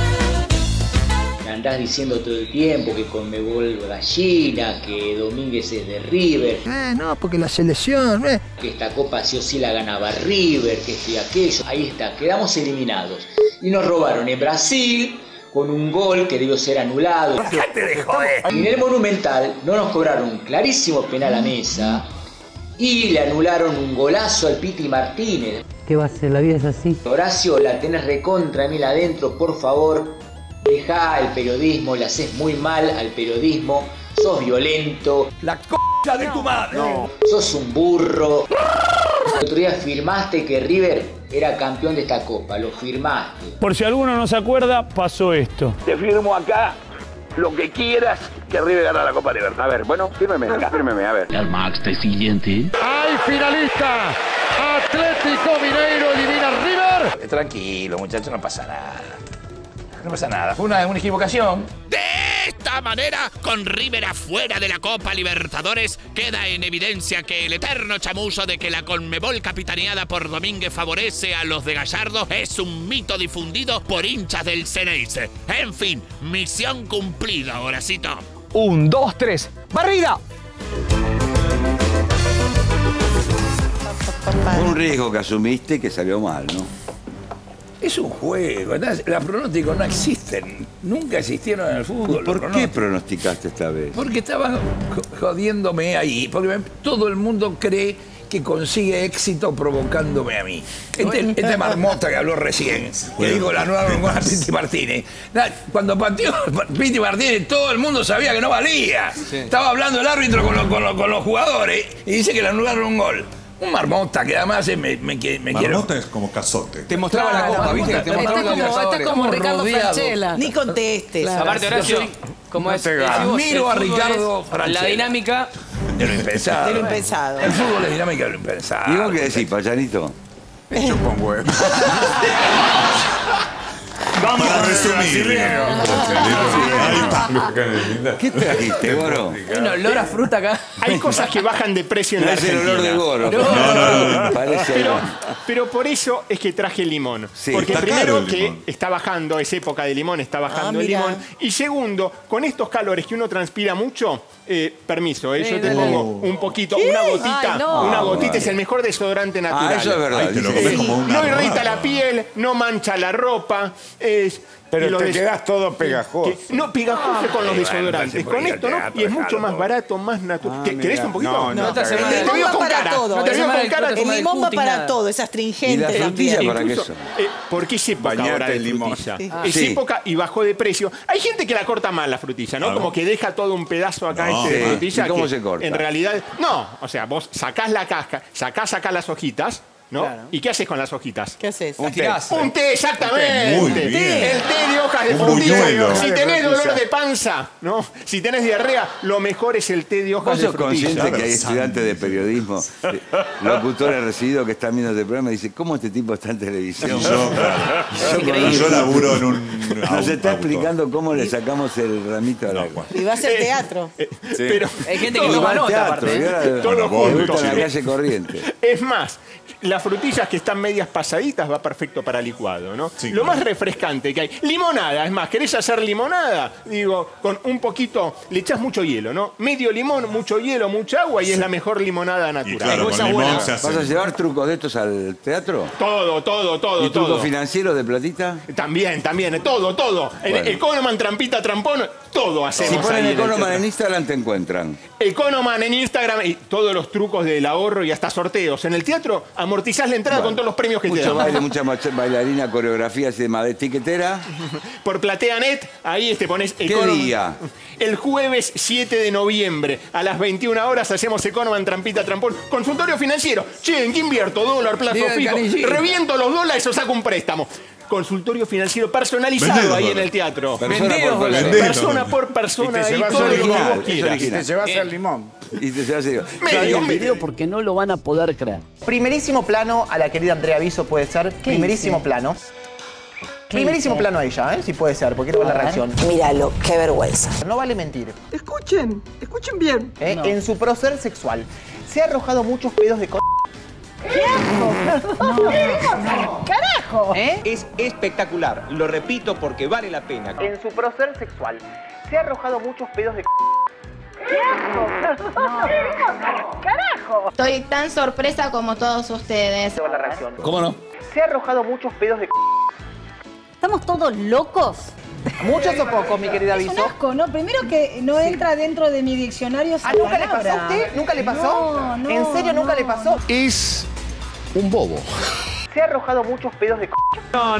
Me andás diciendo todo el tiempo que Conmebol gallina, que Domínguez es de River. No, porque la selección, Que esta copa sí o sí la ganaba River, que esto y aquello. Ahí está, quedamos eliminados. Y nos robaron en Brasil con un gol que debió ser anulado. Y en el Monumental no nos cobraron un clarísimo penal a Mesa y le anularon un golazo al Piti Martínez. ¿Qué va a ser? La vida es así. Horacio, la tenés recontra mil adentro, por favor. Dejá el periodismo, le haces muy mal al periodismo. Sos violento. La c*** de tu madre. No. Sos un burro. El otro día firmaste que River era campeón de esta copa. Lo firmaste. Por si alguno no se acuerda, pasó esto. Te firmo acá lo que quieras que River gana la Copa Libertad. A ver, bueno, fírmeme acá, fírmeme, a ver. El Max de siguiente. ¡Ay, finalista! Atlético Mineiro elimina a River. Tranquilo, muchachos, no pasa nada. No pasa nada. Fue una equivocación. De esta manera, con River afuera de la Copa Libertadores, queda en evidencia que el eterno chamuzo de que la Conmebol capitaneada por Domínguez favorece a los de Gallardo es un mito difundido por hinchas del Ceneice. En fin, misión cumplida, Horacito. 1, 2, 3. ¡Barrida! Un riesgo que asumiste que salió mal, ¿no? Es un juego, los pronósticos no existen, nunca existieron en el fútbol. ¿Por qué pronosticaste esta vez? Porque estaba jodiéndome ahí, porque todo el mundo cree que consigue éxito provocándome a mí. Este marmota que habló recién, que dijo la nueva a Piti Martínez. Cuando pateó Piti Martínez, todo el mundo sabía que no valía. Sí. Estaba hablando el árbitro con los jugadores y dice que le anularon un gol. Un marmota que además me quiere. Marmota es como cazote. Te mostraba la copa, ¿viste? Te mostraba está como Ricardo Franchella. Ni contestes. Claro. Aparte, Horacio, como es. Admiro a Ricardo Franchella. La dinámica de lo impensado. De lo impensado. El fútbol es dinámica de lo impensado. ¿Y vos qué decís, Payarito? Me chupo un huevo. Vamos a resumir. ¿Qué trajiste, Goro? Un olor a fruta acá. Hay cosas que bajan de precio en la Argentina. Es el olor de Goro. No. Pero por eso es que traje el limón. Sí, porque está primero caro el que limón. está bajando, es época de limón, está bajando el mira. limón. Y segundo, con estos calores que uno transpira mucho, permiso, yo te pongo un poquito, una gotita. Ay, no. Una gotita es el mejor desodorante natural. Ah, eso es verdad. Ay, te lo comes como una No irrita rata. la piel, no mancha la ropa. Pero te quedás todo pegajoso. No, pegajoso con los desodorantes. por Con ir al esto, ¿no? teatro, Y es mucho dejalo más todo. barato, más natural. ¿Querés mira. un poquito? No, te El veo limón va con para cara. todo. No te veo con cara. El limón va para todo, es ¿Y astringente la frutilla también. para qué Incluso, son? porque es época Bañate ahora de en limón. frutilla. Sí. Es Sí. época y bajó de precio. Hay gente que la corta mal la frutilla, ¿no? Claro. Como que deja todo un pedazo acá No. de Sí. frutilla. ¿Y cómo que se corta? En realidad, no. O sea, vos sacás la casca, sacás acá las hojitas, ¿no? Claro. ¿Y qué haces con las hojitas? ¿Qué haces? Un té, exactamente. Muy bien. El té de hojas de Un frutilla. buñuelo. Si tenés De dolor frutilla. de panza, ¿no? Si tenés diarrea, lo mejor es el té de hojas ¿Vos de sos frutilla. consciente que hay estudiantes de periodismo, locutores recibidos que están viendo este programa y dicen, ¿cómo este tipo está en televisión? Yo laburo en un. Nos está explicando cómo le sacamos el ramito al agua. Y va a ser teatro. Pero Hay gente que todo toma va al nota, teatro, aparte. ¿eh? Y ahora Todo me junto. gusta la calle corriente. Es más, las frutillas que están medias pasaditas va perfecto para licuado, ¿no? Sí, Lo claro. más refrescante que hay. Limonada, es más, ¿querés hacer limonada? Digo, con un poquito, le echás mucho hielo, ¿no? Medio limón, mucho hielo, mucha agua y es la mejor limonada Y natural. claro, Cosa con limón buena. se hace. ¿Vas a llevar trucos de estos al teatro? Todo, ¿Y trucos todo. financieros de platita? También, todo. Bueno. Economan, trampita, trampón, todo hacemos. Si ponen ahí en el Economan teatro. en Instagram te encuentran. Economan en Instagram y todos los trucos del ahorro y hasta sorteos. En el teatro amortizás la entrada con todos los premios que te Mucho dan. baile, mucha bailarina, coreografías y demás. ¿De tiquetera? Por PlateaNet, ahí pones ¿Qué Economan. día? El jueves 7 de noviembre, a las 21 horas, hacemos Economan, trampita, trampón. Consultorio financiero. Che, ¿en qué invierto? Dólar, plazo Diga el fijo. canillito. Reviento los dólares o saco un préstamo. Consultorio financiero personalizado Vendelo, ahí en dólar. el teatro. Persona Vendidos, por dólares. Vendelo. Persona por persona, Y te ahí llevas todo lo que original, vos es quieras. original. Te llevas el limón. Y te llevas el... Medio, medio. porque no lo van a poder creer. Primerísimo plano a la querida Andrea Viso puede ser. Primerísimo plano. Primerísimo plano a ella, si puede ser, porque quiero ver la reacción. Míralo, qué vergüenza. No vale mentir. Escuchen bien. No. En su prócer sexual, se ha arrojado muchos pedos de ¡Qué asco! ¡Carajo! Es espectacular, lo repito porque vale la pena. En su prócer sexual, se ha arrojado muchos pedos de ¡Qué asco! ¡Carajo! Estoy tan sorpresa como todos ustedes. La reacción. ¿Cómo no? Se ha arrojado muchos pedos de ¿Estamos todos locos? ¿Muchos o pocos, mi querida Es un Viso? asco, ¿no? Primero que no entra dentro de mi diccionario esa ¿Nunca le pasó a palabra. usted? ¿Nunca le pasó? No, ¿En serio nunca le pasó? Es un bobo. Se ha arrojado muchos pedos de No.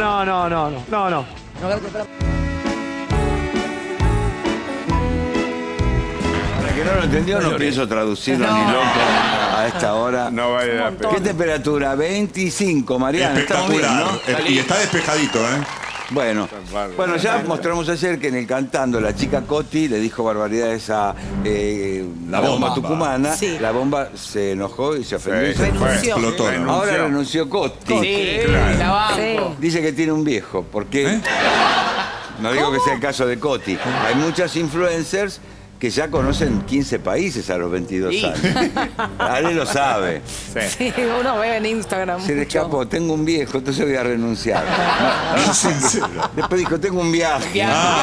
Para que no lo entendió, no pienso traducirlo ni loco a esta hora. No vale la pena. ¿Qué temperatura? 25, Mariana. Estamos bien, Espectacular. ¿no? Y está despejadito, ¿eh? Bueno, ya mostramos ayer que en el Cantando la chica Coti le dijo barbaridades a la bomba tucumana. Sí. La bomba se enojó y se ofendió. Sí, explotó. Ahora renunció Coti. Sí, la banco. Dice que tiene un viejo. ¿Por qué? No digo que sea el caso de Coti. Hay muchas influencers que ya conocen 15 países a los 22 años. Ale lo sabe. Sí, uno ve en Instagram. Se le escapó, tengo un viejo, entonces voy a renunciar. Después dijo, tengo un viaje.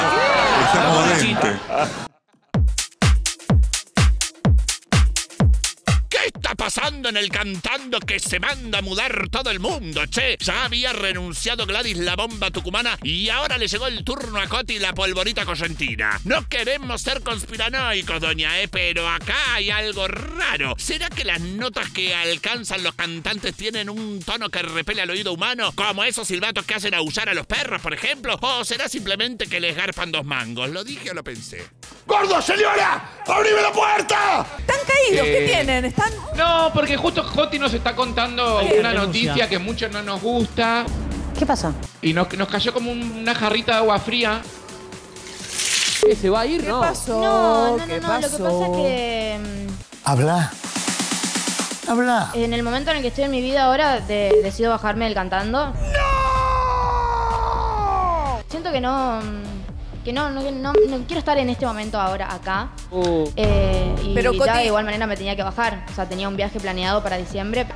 ¿Qué está pasando en el Cantando que se manda a mudar todo el mundo, che? Ya había renunciado Gladys la bomba tucumana y ahora le llegó el turno a Coti la polvorita correntina. No queremos ser conspiranoicos, doña, pero acá hay algo raro. ¿Será que las notas que alcanzan los cantantes tienen un tono que repele al oído humano? Como esos silbatos que hacen aullar a los perros, por ejemplo. ¿O será simplemente que les garpan 2 mangos? ¿Lo dije o lo pensé? ¡Gordo, señora! ¡Abrime la puerta! ¿Están caídos? ¿Qué tienen? ¿Están...? No, porque justo Coti nos está contando una noticia que mucho no nos gusta. ¿Qué pasa? Y nos cayó como una jarrita de agua fría. ¿Qué, se va a ir? ¿Qué No. pasó? No, ¿Qué lo que pasa es que Habla. en el momento en el que estoy en mi vida ahora decido bajarme del Cantando. ¡No! Siento que no quiero estar en este momento ahora acá. Pero Y Coti... ya de igual manera me tenía que bajar. O sea, tenía un viaje planeado para diciembre.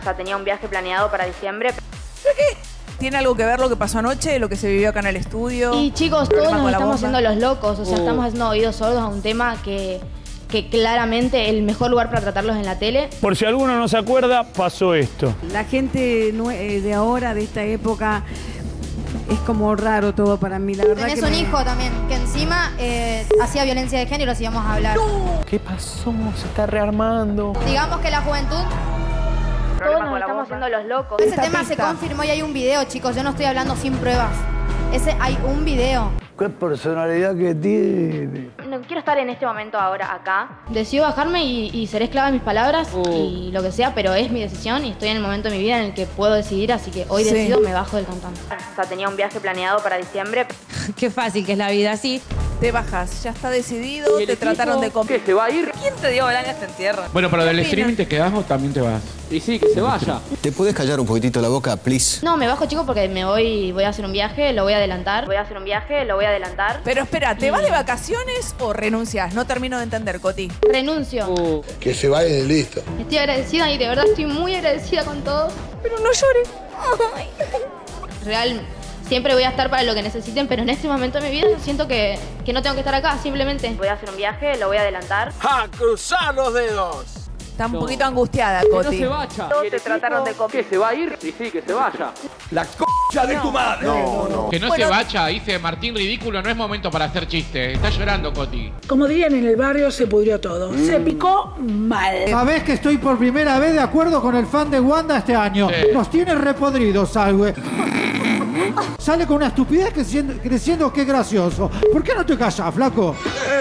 ¿Tiene algo que ver lo que pasó anoche, lo que se vivió acá en el estudio? Y chicos, todos nos con la estamos bomba? haciendo los locos. O sea, estamos haciendo oídos sordos a un tema que claramente el mejor lugar para tratarlos en la tele. Por si alguno no se acuerda, pasó esto. La gente de ahora, de esta época, es como raro todo para mí. La verdad Tenés que un hijo también, que encima hacía violencia de género, si vamos a hablar. ¿Qué pasó? Se está rearmando. Digamos que la juventud... Todos nos estamos haciendo los locos. Ese tema se confirmó y hay un video, chicos. Yo no estoy hablando sin pruebas. Hay un video. ¿Qué personalidad que tiene? No quiero estar en este momento ahora acá. Decido bajarme y seré esclava de mis palabras y lo que sea, pero es mi decisión y estoy en el momento de mi vida en el que puedo decidir, así que hoy decido, me bajo del Cantando. O sea, tenía un viaje planeado para diciembre. Qué fácil que es la vida así. Te bajas, ya está decidido, te trataron de ¿Qué, se va a ir? ¿Quién te dio Blanca te entierra? Bueno, pero del streaming te quedás o también te vas. Y sí, que se vaya. ¿Te puedes callar un poquitito la boca, please? No, me bajo, chicos, porque voy a hacer un viaje, lo voy a adelantar. Pero espera, ¿te vas de vacaciones o renuncias? No termino de entender, Coti. Renuncio. Que se vaya y listo. Estoy agradecida y de verdad estoy muy agradecida con todo. Pero no llores. Real, siempre voy a estar para lo que necesiten, pero en este momento de mi vida siento que no tengo que estar acá, simplemente. Voy a hacer un viaje, lo voy a adelantar. ¡A cruzar los dedos! Está un poquito angustiada, Que Coti. no se vaya. Te trataron de ¿Qué, se va a ir? Y sí, que se vaya. ¡La concha de tu madre! No. Que no se vaya, dice Martín Ridículo, no es momento para hacer chistes. Está llorando, Coti. Como dirían en el barrio, se pudrió todo. Se picó mal. Sabés que estoy por primera vez de acuerdo con el fan de Wanda este año. Sí. Nos tiene repodridos, Salwe. Sale con una estupidez creciendo que es gracioso. ¿Por qué no te callas, flaco?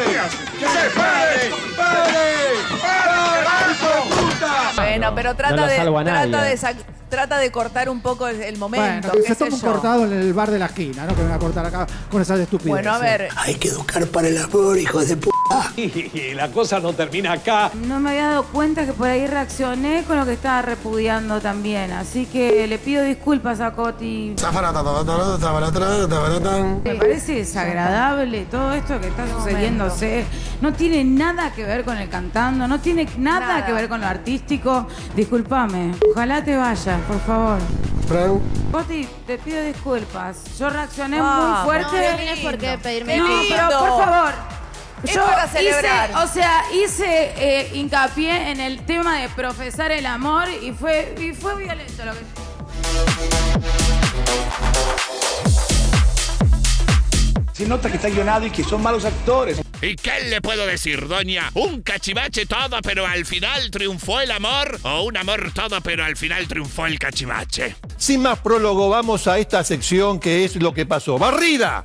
Bueno, pero trata de cortar un poco el momento. Bueno, qué se sé toma un yo. cortado en el bar de la esquina, ¿no? Que vengan a cortar acá con esas estupideces. Bueno, a ver. Hay que educar para el amor, hijos de p***. Y la cosa no termina acá. No me había dado cuenta que por ahí reaccioné con lo que estaba repudiando también. Así que le pido disculpas a Coti. Me parece desagradable todo esto que está sucediéndose. No tiene nada que ver con el cantando, no tiene nada que ver con lo artístico. Discúlpame. Ojalá te vayas, por favor. Coti, te pido disculpas. Yo reaccioné muy fuerte. No tienes por qué pedirme No, pero por favor. Es para celebrar. Hice hincapié en el tema de profesar el amor y fue violento lo que... Se nota que está guionado y que son malos actores. ¿Y qué le puedo decir, doña? ¿Un cachivache todo, pero al final triunfó el amor? ¿O un amor todo, pero al final triunfó el cachivache? Sin más prólogo, vamos a esta sección que es lo que pasó. ¡Barrida!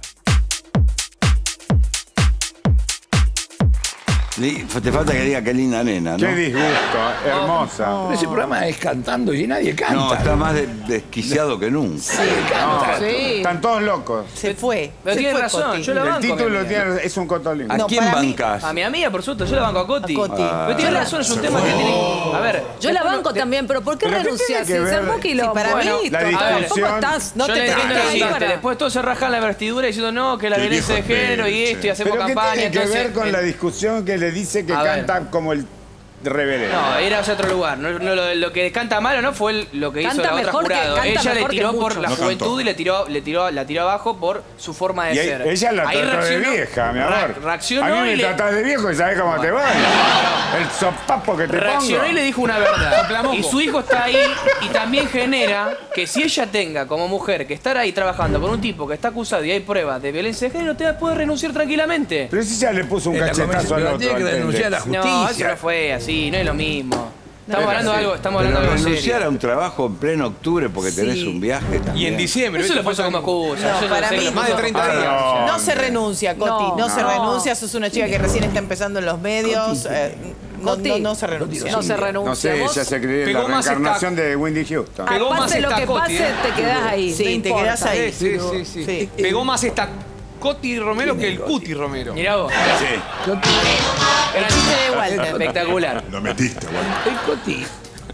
Te falta que diga qué linda nena, ¿no? Qué disgusto, hermosa. Pero ese programa es cantando y nadie canta. No, está más desquiciado que nunca. Sí, están todos locos. Se fue. Pero tiene razón, yo la banco. El título es un cotolín. ¿A quién bancás? A mi amiga, por supuesto, yo la banco a Coti. Pero tiene razón, es un tema que tiene... A ver... Yo la banco también, pero ¿por qué renunciás? Se armó quilombo. Para mí, la discusión... No te trajes. Después todos se rajan la vestidura diciendo no, que la violencia de género y esto, y hacemos campaña. ¿Qué tiene que ver con la discusión que le dice que canta como el reverendo? No, era otro lugar. No, lo que canta mal o no fue lo que hizo la otra jurado. Ella le tiró por la juventud y la tiró abajo por su forma de ser. Ella la trató de vieja, mi amor. Reaccionó a mí me tratás de viejo y sabés cómo te va. El sopapo que te reaccionó pongo. y le dijo una verdad. Y su hijo está ahí y también genera que si ella tenga como mujer que estar ahí trabajando con un tipo que está acusado y hay pruebas de violencia de género, te puede renunciar tranquilamente. Pero si ya le puso un cachetazo al otro. Tiene que renunciar a la justicia. No, eso no fue así, no es lo mismo. Estamos hablando de algo renunciar serio. a un trabajo en pleno octubre porque tenés un viaje también. Y en diciembre. Eso lo puso como excusa. No, para mí más de 30 días. No se renuncia, Coti. No se renuncia. Sos una chica que recién está empezando en los medios. No se renuncia. No se renuncia. No sé, ella se cree en la reencarnación de Wendy Houston. Pase lo que pase, te quedás ahí. Sí, te quedás ahí. Sí. Pegó más esta Coti Romero que el Cuti Romero. Mirá vos. Sí. El chiste de Walter. Espectacular. Lo metiste, bueno. El Coti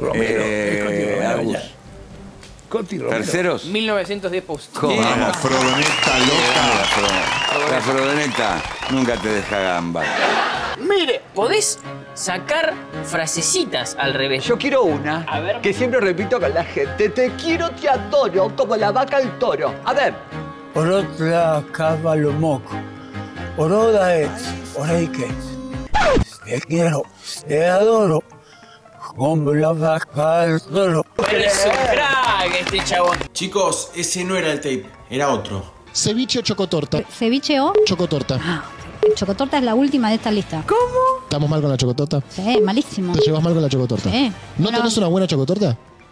Romero. Coti Romero. ¿Terceros? 1910 post. Vamos, Frodoneta loca. La Frodoneta nunca te deja gamba. Mire, podés sacar frasecitas al revés. Yo quiero una que siempre repito con la gente. Te quiero, te adoro, como la vaca al toro. A ver. Orotla Caballomoco. Oroda es, Oreike. Te quiero, te adoro, como la vaca al toro. Es un crack este chabón. Chicos, ese no era el tape, era otro. ¿Ceviche o chocotorta? ¿Ceviche o? Chocotorta. Chocotorta es la última de esta lista. ¿Cómo? ¿Estamos mal con la chocotorta? Sí, malísimo. ¿Te llevas mal con la chocotorta? Sí. ¿No tenés una buena chocotorta?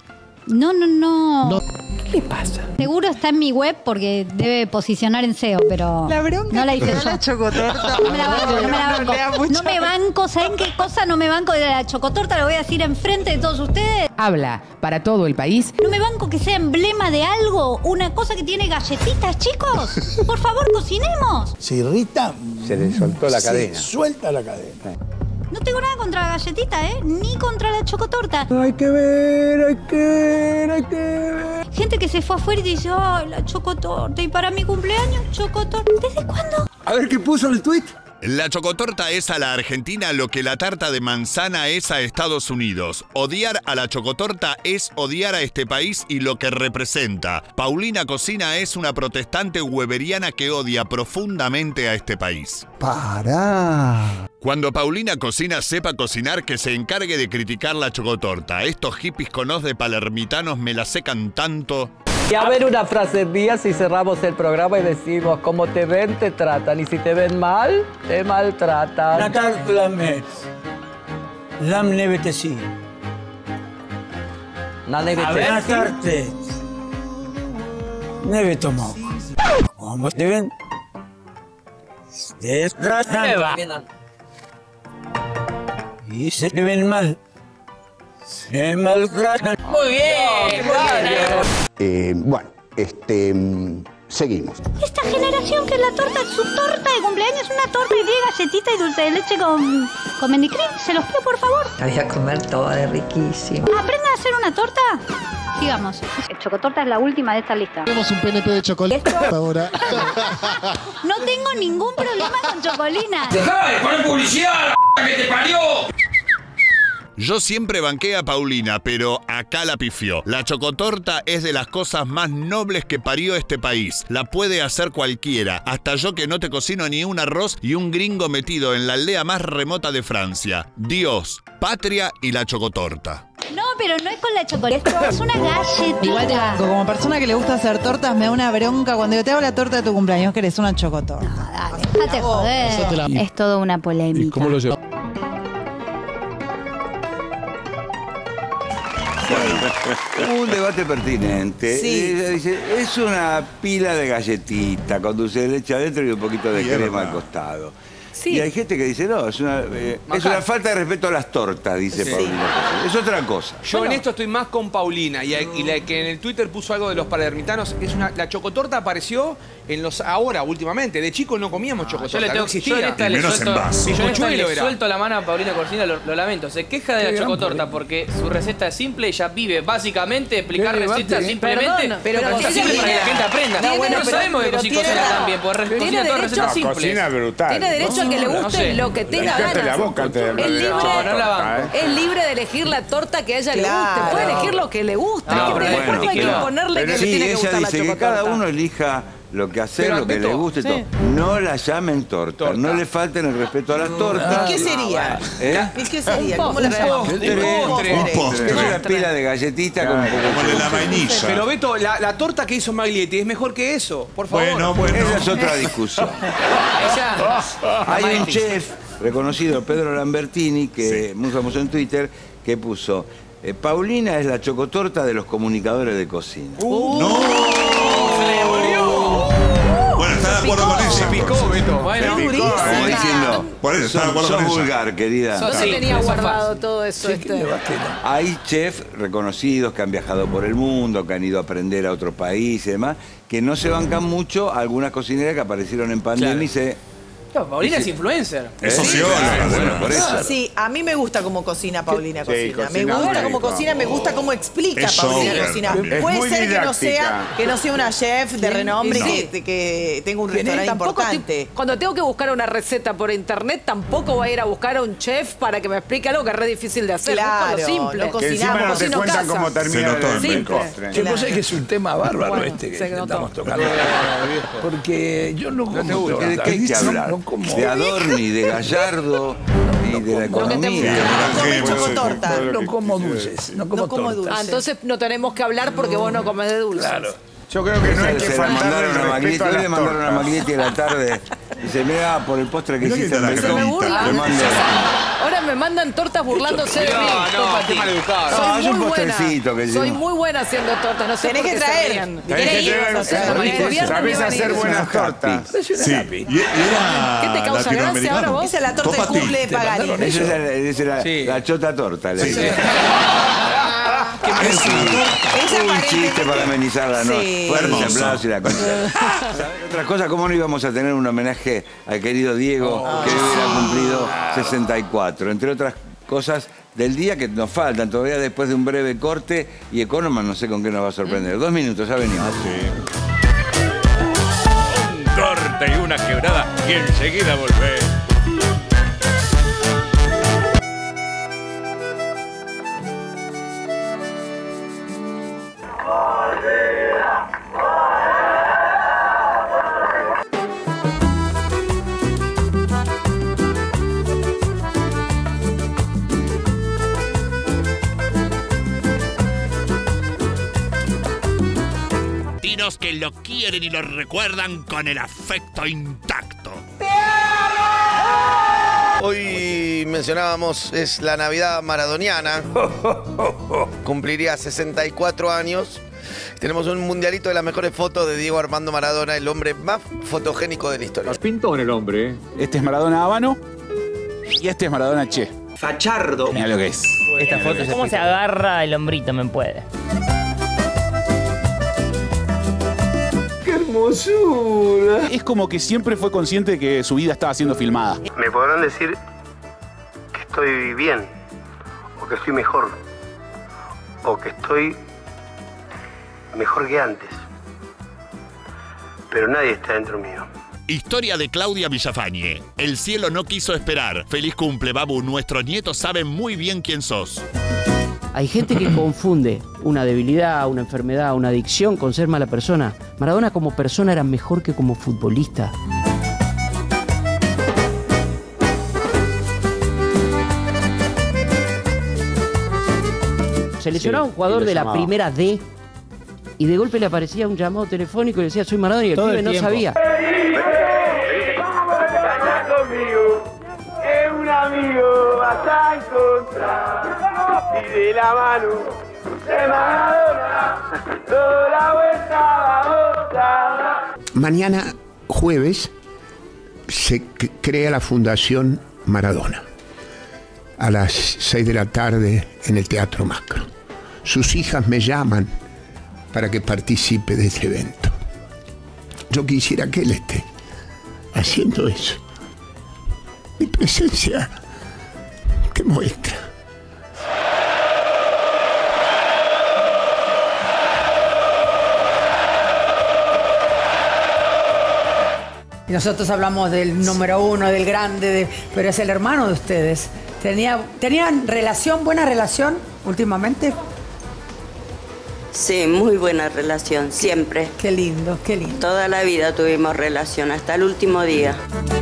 No. ¿Qué le pasa? Seguro está en mi web porque debe posicionar en SEO, pero la bronca no la hice yo. La chocotorta. No me la banco. No me banco. ¿Saben qué cosa no me banco de la chocotorta? Lo voy a decir enfrente de todos ustedes. Habla para todo el país. No me banco que sea emblema de algo. Una cosa que tiene galletitas, chicos. Por favor, cocinemos. Se irrita. Se le soltó la cadena. Suelta la cadena. No tengo nada contra la galletita, ni contra la chocotorta. Hay que ver. Gente que se fue afuera y dice, ¡ay, la chocotorta! Y para mi cumpleaños, chocotorta. ¿Desde cuándo? A ver qué puso en el tuit. La chocotorta es a la Argentina lo que la tarta de manzana es a Estados Unidos. Odiar a la chocotorta es odiar a este país y lo que representa. Paulina Cocina es una protestante weberiana que odia profundamente a este país. ¡Pará! Cuando Paulina Cocina sepa cocinar, que se encargue de criticar la chocotorta. Estos hippies con hoz de palermitanos me la secan tanto. Y a ver una frase mía si cerramos el programa y decimos, como te ven, te tratan. Y si te ven mal, te maltratan. Natal Lamet. Lam nevetesi. Na nevetesi. Natarte. Nevetomok. Como te ven, te tratan. Y se te ven mal, se maltratan. Muy bien, Bueno, Seguimos. Esta generación que la torta, su torta de cumpleaños es una torta de galletita y dulce de leche con mendicrín. Se los pido, por favor. La voy a comer toda, es riquísimo. ¿Aprendan a hacer una torta? Sigamos. El chocotorta es la última de esta lista. Tenemos un PNP de chocolate ahora. No tengo ningún problema con Chocolina. ¡Dejá de poner publicidad, la que te parió! Yo siempre banqué a Paulina, pero acá la pifió. La chocotorta es de las cosas más nobles que parió este país. La puede hacer cualquiera, hasta yo que no te cocino ni un arroz y un gringo metido en la aldea más remota de Francia. Dios, patria y la chocotorta. No, pero no es con la chocolate, es una galletita. Igual te banco, como persona que le gusta hacer tortas, me da una bronca cuando yo te hago la torta de tu cumpleaños, que eres una chocotorta. No, dale, déjate joder. Es toda una polémica. ¿Y cómo lo llevo? Hubo un debate pertinente. Sí. Dice, es una pila de galletita con dulce de leche adentro y un poquito de crema al costado. Sí. Y hay gente que dice, no, es una falta de respeto a las tortas, dice Paulina. Es otra cosa. Yo en esto estoy más con Paulina y la que en el Twitter puso algo de los palermitanos, la chocotorta apareció ahora, últimamente. De chicos no comíamos chocotorta, Yo le tengo, no existía. yo en esta le Menos suelto, en vaso. yo en esta Bizcochuelo le era. suelto la mano a Paulina Corsina, lo lamento. Se queja de Qué la gran chocotorta porque su receta es simple, ella vive básicamente explicar Qué debate, recetas simplemente. Perdón, pero recetas simples para que la gente aprenda. No sabemos que cocina también, porque cocina todas recetas simples. Cocina brutal. Tiene derecho a que le guste lo que tenga ganas. la boca antes de Es libre, no la banco. es libre de elegir la torta que a ella le Claro. guste. Puede elegir lo que le gusta. No, Después no hay que imponerle que le sí, tiene que ella gustar la dice que chocotorta. cada uno elija lo que hacer, Pero, lo que Beto, le guste. sí. Todo. No la llamen torta. No le falten el respeto a las tortas. ¿Y qué sería? ¿Eh? ¿Y qué sería? Un ¿Cómo la llamamos? Un postre. Es una pila de galletita con un poco Como la vainilla. Pero Beto, la torta que hizo Maglietti es mejor que eso, por favor. Bueno. Esa es otra discusión. Hay un chef reconocido, Pedro Lambertini, que muy famoso en Twitter, que puso: Paulina es la chocotorta de los comunicadores de cocina. Bueno, está de acuerdo con Se ella. picó, Beto. Bueno, Como diciendo, Por eso está de acuerdo sos con ella. vulgar, querida. Yo Sí, tenía eso guardado fácil. todo eso. Hay chefs reconocidos que han viajado por el mundo, que han ido a aprender a otro país y demás, que no se bancan mucho a algunas cocineras que aparecieron en pandemia y se... Paulina es influencer. Es socióloga. Bueno, por eso. Sí, a mí me gusta cómo cocina Paulina Sí, Cocina. Me cocina gusta muy cómo rico. cocina, me gusta cómo explica Es Paulina showgirl Cocina. también. Puede Es muy ser didáctica. que no sea una chef de renombre Sí. que tenga un Tampoco restaurante estoy- importante. cuando tengo que buscar una receta por internet, tampoco voy a ir a buscar a un chef para que me explique algo que es re difícil de hacer. Busco Claro, lo simple. no Que encima no te cocino cuentan casa. cómo Se termina notó en el Simple. postre. Che, vos sabés que es un tema bárbaro Bueno, este que se notó. estamos tocando. Porque yo no como torta. ¿De qué hay que hablar? No como. De Adorni, de Gallardo y de la economía. Chocotorta. No como dulces, no como tortas. dulces. Ah, entonces no tenemos que hablar porque vos no comes de dulces. Claro. Yo creo que no hay que Se la faltarle mandaron el a Maglietti, respeto a hoy le las mandaron a tortas. Maglietti a la tarde. Dice, mira, por el postre que Mirá hiciste que en está la Melcón, Me burlan. te mando... Ahora me mandan tortas burlándose de mí. No, qué maleducado. No, Soy es un muy buena. postrecito que Soy hicimos. muy buena haciendo tortas. No sé Tenés por que qué se traer. ríen. Tenés que ¿Qué traer ibas a hacer? un- El gobierno Sabés me iba a hacer venir. buenas tortas. Es una Sí. lápiz. Y era ¿Qué te causa gracia ahora vos? Esa es la torta de cumple de Pagani. Esa es la chota torta. Le dice. Un chiste para amenizar la noche. Sí. Fuerte Hermoso. aplauso y la concha. ¿Sabés otra cosa? ¿Cómo no íbamos a tener un homenaje al querido Diego, que hoy hubiera cumplido 64? Entre otras cosas del día que nos faltan todavía después de un breve corte, y Economan no sé con qué nos va a sorprender. 2 minutos, ya venimos. Corte y una quebrada y enseguida volver. Tiros que lo quieren y lo recuerdan con el afecto intacto. Hoy mencionábamos, es la Navidad maradoniana. Cumpliría 64 años. Tenemos un mundialito de las mejores fotos de Diego Armando Maradona, el hombre más fotogénico de la historia. Pintón el hombre, ¿eh? Este es Maradona Habano y este es Maradona Che. Fachardo. Mira lo que es. Esta foto es ¿Cómo se agarra el hombrito? Me puede. Qué hermosura! Es como que siempre fue consciente de que su vida estaba siendo filmada. Me podrán decir que estoy bien, o que estoy mejor, o que estoy mejor que antes. Pero nadie está dentro mío. Historia de Claudia Villafañe. El cielo no quiso esperar. Feliz cumple, Babu. Nuestros nietos saben muy bien quién sos. Hay gente que confunde una debilidad, una enfermedad, una adicción con ser mala persona. Maradona como persona era mejor que como futbolista. Se lesionaba un jugador de la primera D y de golpe le aparecía un llamado telefónico y le decía soy Maradona y el pibe no sabía. Vamos a conmigo, es un amigo, vas a encontrar. Y de la mano de Maradona, toda la vuelta vamos a dar. Mañana, jueves, se crea la Fundación Maradona. A las 6 de la tarde en el Teatro Macro. Sus hijas me llaman para que participe de ese evento. Yo quisiera que él esté haciendo eso. Mi presencia que muestra. Y nosotros hablamos del número uno, del grande, pero es el hermano de ustedes. ¿Tenían relación, buena relación últimamente? Sí, muy buena relación, siempre. Qué lindo, qué lindo. Toda la vida tuvimos relación, hasta el último día.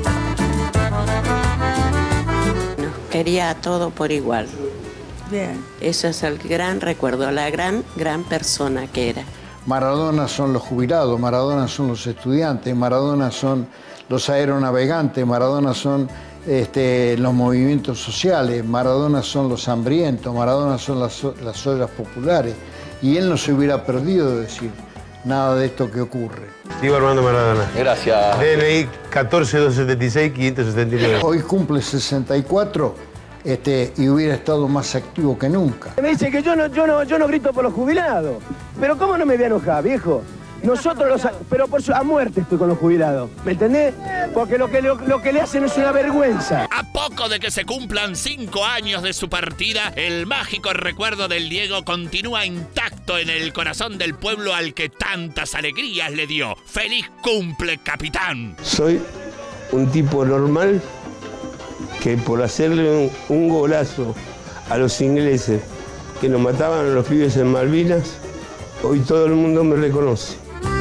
Nos quería a todo por igual. Bien. Eso es el gran recuerdo, la gran persona que era. Maradona son los jubilados, Maradona son los estudiantes, Maradona son los aeronavegantes, Maradona son los movimientos sociales, Maradona son los hambrientos, Maradona son las ollas populares. Y él no se hubiera perdido de decir nada de esto que ocurre. Diego Armando Maradona. Gracias. DNI 14-276-579. Hoy cumple 64 y hubiera estado más activo que nunca. Me dice que yo no grito por los jubilados. Pero ¿cómo no me voy a enojar, viejo? Nosotros pero a muerte estoy con los jubilados, ¿me entendés? Porque lo que le hacen es una vergüenza. A poco de que se cumplan 5 años de su partida, el mágico recuerdo del Diego continúa intacto en el corazón del pueblo al que tantas alegrías le dio. ¡Feliz cumple, capitán! Soy un tipo normal que por hacerle un golazo a los ingleses que nos mataban a los pibes en Malvinas, hoy todo el mundo me reconoce.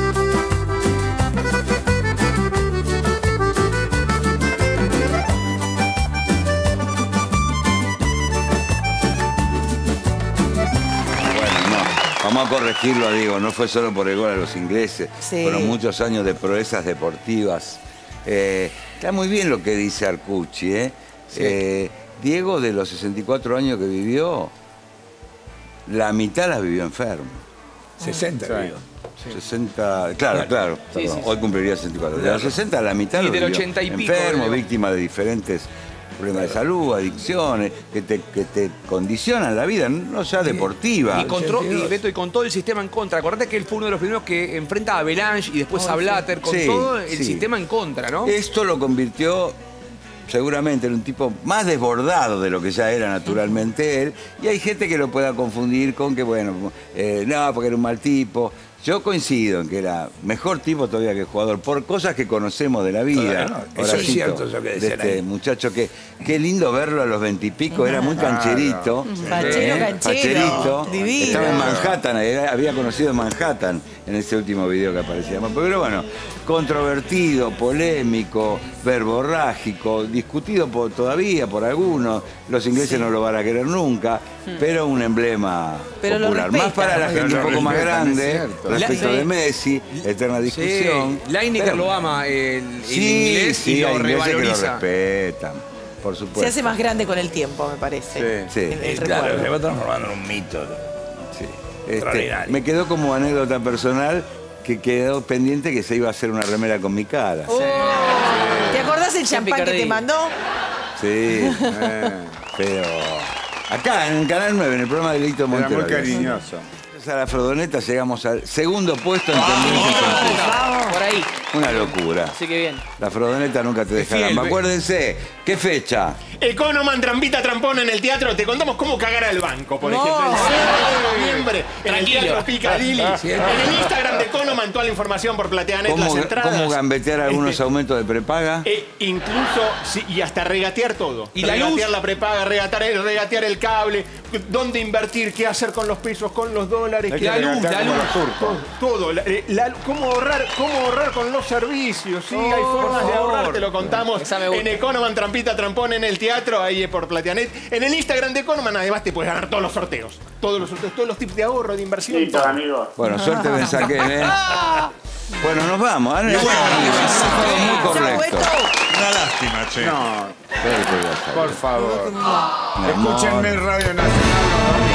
Vamos a corregirlo, Diego, no fue solo por el gol a los ingleses, Sí. fueron muchos años de proezas deportivas. Está muy bien lo que dice Arcucci, ¿eh? Sí. Diego, de los 64 años que vivió, la mitad la vivió enfermo. 60 vivió. 60, claro, Sí, perdón, sí. hoy cumpliría 64. De los 60 la mitad Y lo del vivió 80 y pico, enfermo, digo. víctima de diferentes problemas de salud, adicciones, que te condicionan la vida, no ya deportiva. Y Beto, y con todo el sistema en contra. Acordate que él fue uno de los primeros que enfrenta a Avalanche y después a Blatter, con Sí, todo el sí. sistema en contra, ¿no? Esto lo convirtió seguramente en un tipo más desbordado de lo que ya era naturalmente él. Y hay gente que lo pueda confundir con que, bueno, no, porque era un mal tipo. Yo coincido en que era mejor tipo todavía que jugador, por cosas que conocemos de la vida. Claro, eso Horacito, es cierto, eso que de decían este ahí. muchacho que, qué lindo verlo a los 20 y pico, era muy cancherito. Canchero. Facherito. Divino. Estaba en Manhattan, había conocido en Manhattan en ese último video que aparecía. Pero bueno, controvertido, polémico, verborrágico, discutido todavía por algunos. Los ingleses no lo van a querer nunca, pero un emblema Pero lo popular. respetan. Más para la gente un poco más grande, respecto de Messi, eterna discusión. Sí, Lineker Pero- lo ama, el Sí, inglés, sí, y lo hay ingleses que lo revaloriza. respetan, por supuesto. Se hace más grande con el tiempo, me parece. Sí. El Claro, recuerdo. se va transformando en un mito. Sí. Extraordinario. Me quedó como anécdota personal que quedó pendiente que se iba a hacer una remera con mi cara. ¿Te acordás el champán que te picardía. mandó? Sí, pero acá en Canal 9, en el programa de Delito Era Montero. muy cariñoso. gracias a la Frodoneta llegamos al segundo puesto en tendencia. Por ahí. Una locura. Así que bien. La Frodoneta nunca te dejará. Acuérdense, ¿qué fecha? Economan, trampita, trampón en el teatro. Te contamos cómo cagar al banco, por ejemplo. El 7 de noviembre en el Teatro Picadilly. En el Instagram de Economan, toda la información por PlateaNet, las entradas. ¿Cómo gambetear algunos aumentos de prepaga? Incluso, sí, y hasta regatear todo. Y la regatear luz. la prepaga, regatear el cable, dónde invertir, qué hacer con los pesos, con los dólares. La luz, todo. Cómo ahorrar con los servicios. Sí, hay formas de ahorrar, te lo contamos en Economan, trampita, trampón en el teatro, ahí por PlateaNet. En el Instagram de Economan, además, te puedes ganar todos los sorteos. Todos los tips de ahorro, de inversión. Listo, amigos. Bueno, suerte me saquen, ¿eh? Bueno, nos vamos. Muy correcto. Una lástima, che. No, por favor. Escúchenme en Radio Nacional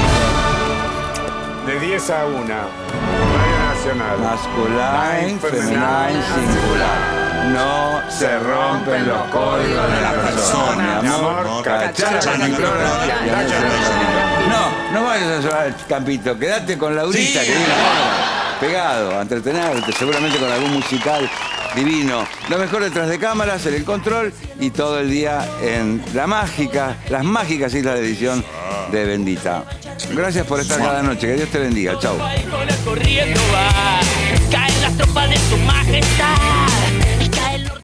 de 10 a 1. Radio Nacional. Masculin, femenine, singular. No se rompen los códigos de la persona. Mi amor, cachacha, no vayas a llorar, Campito. Quédate con Laurita, que viene ahora. Pegado, a entretenerte, seguramente con algún musical divino. Lo mejor detrás de cámaras, en el control y todo el día en las mágicas islas de edición de Bendita. Gracias por estar cada noche. Que Dios te bendiga. Chau. Corriendo va, caen las tropas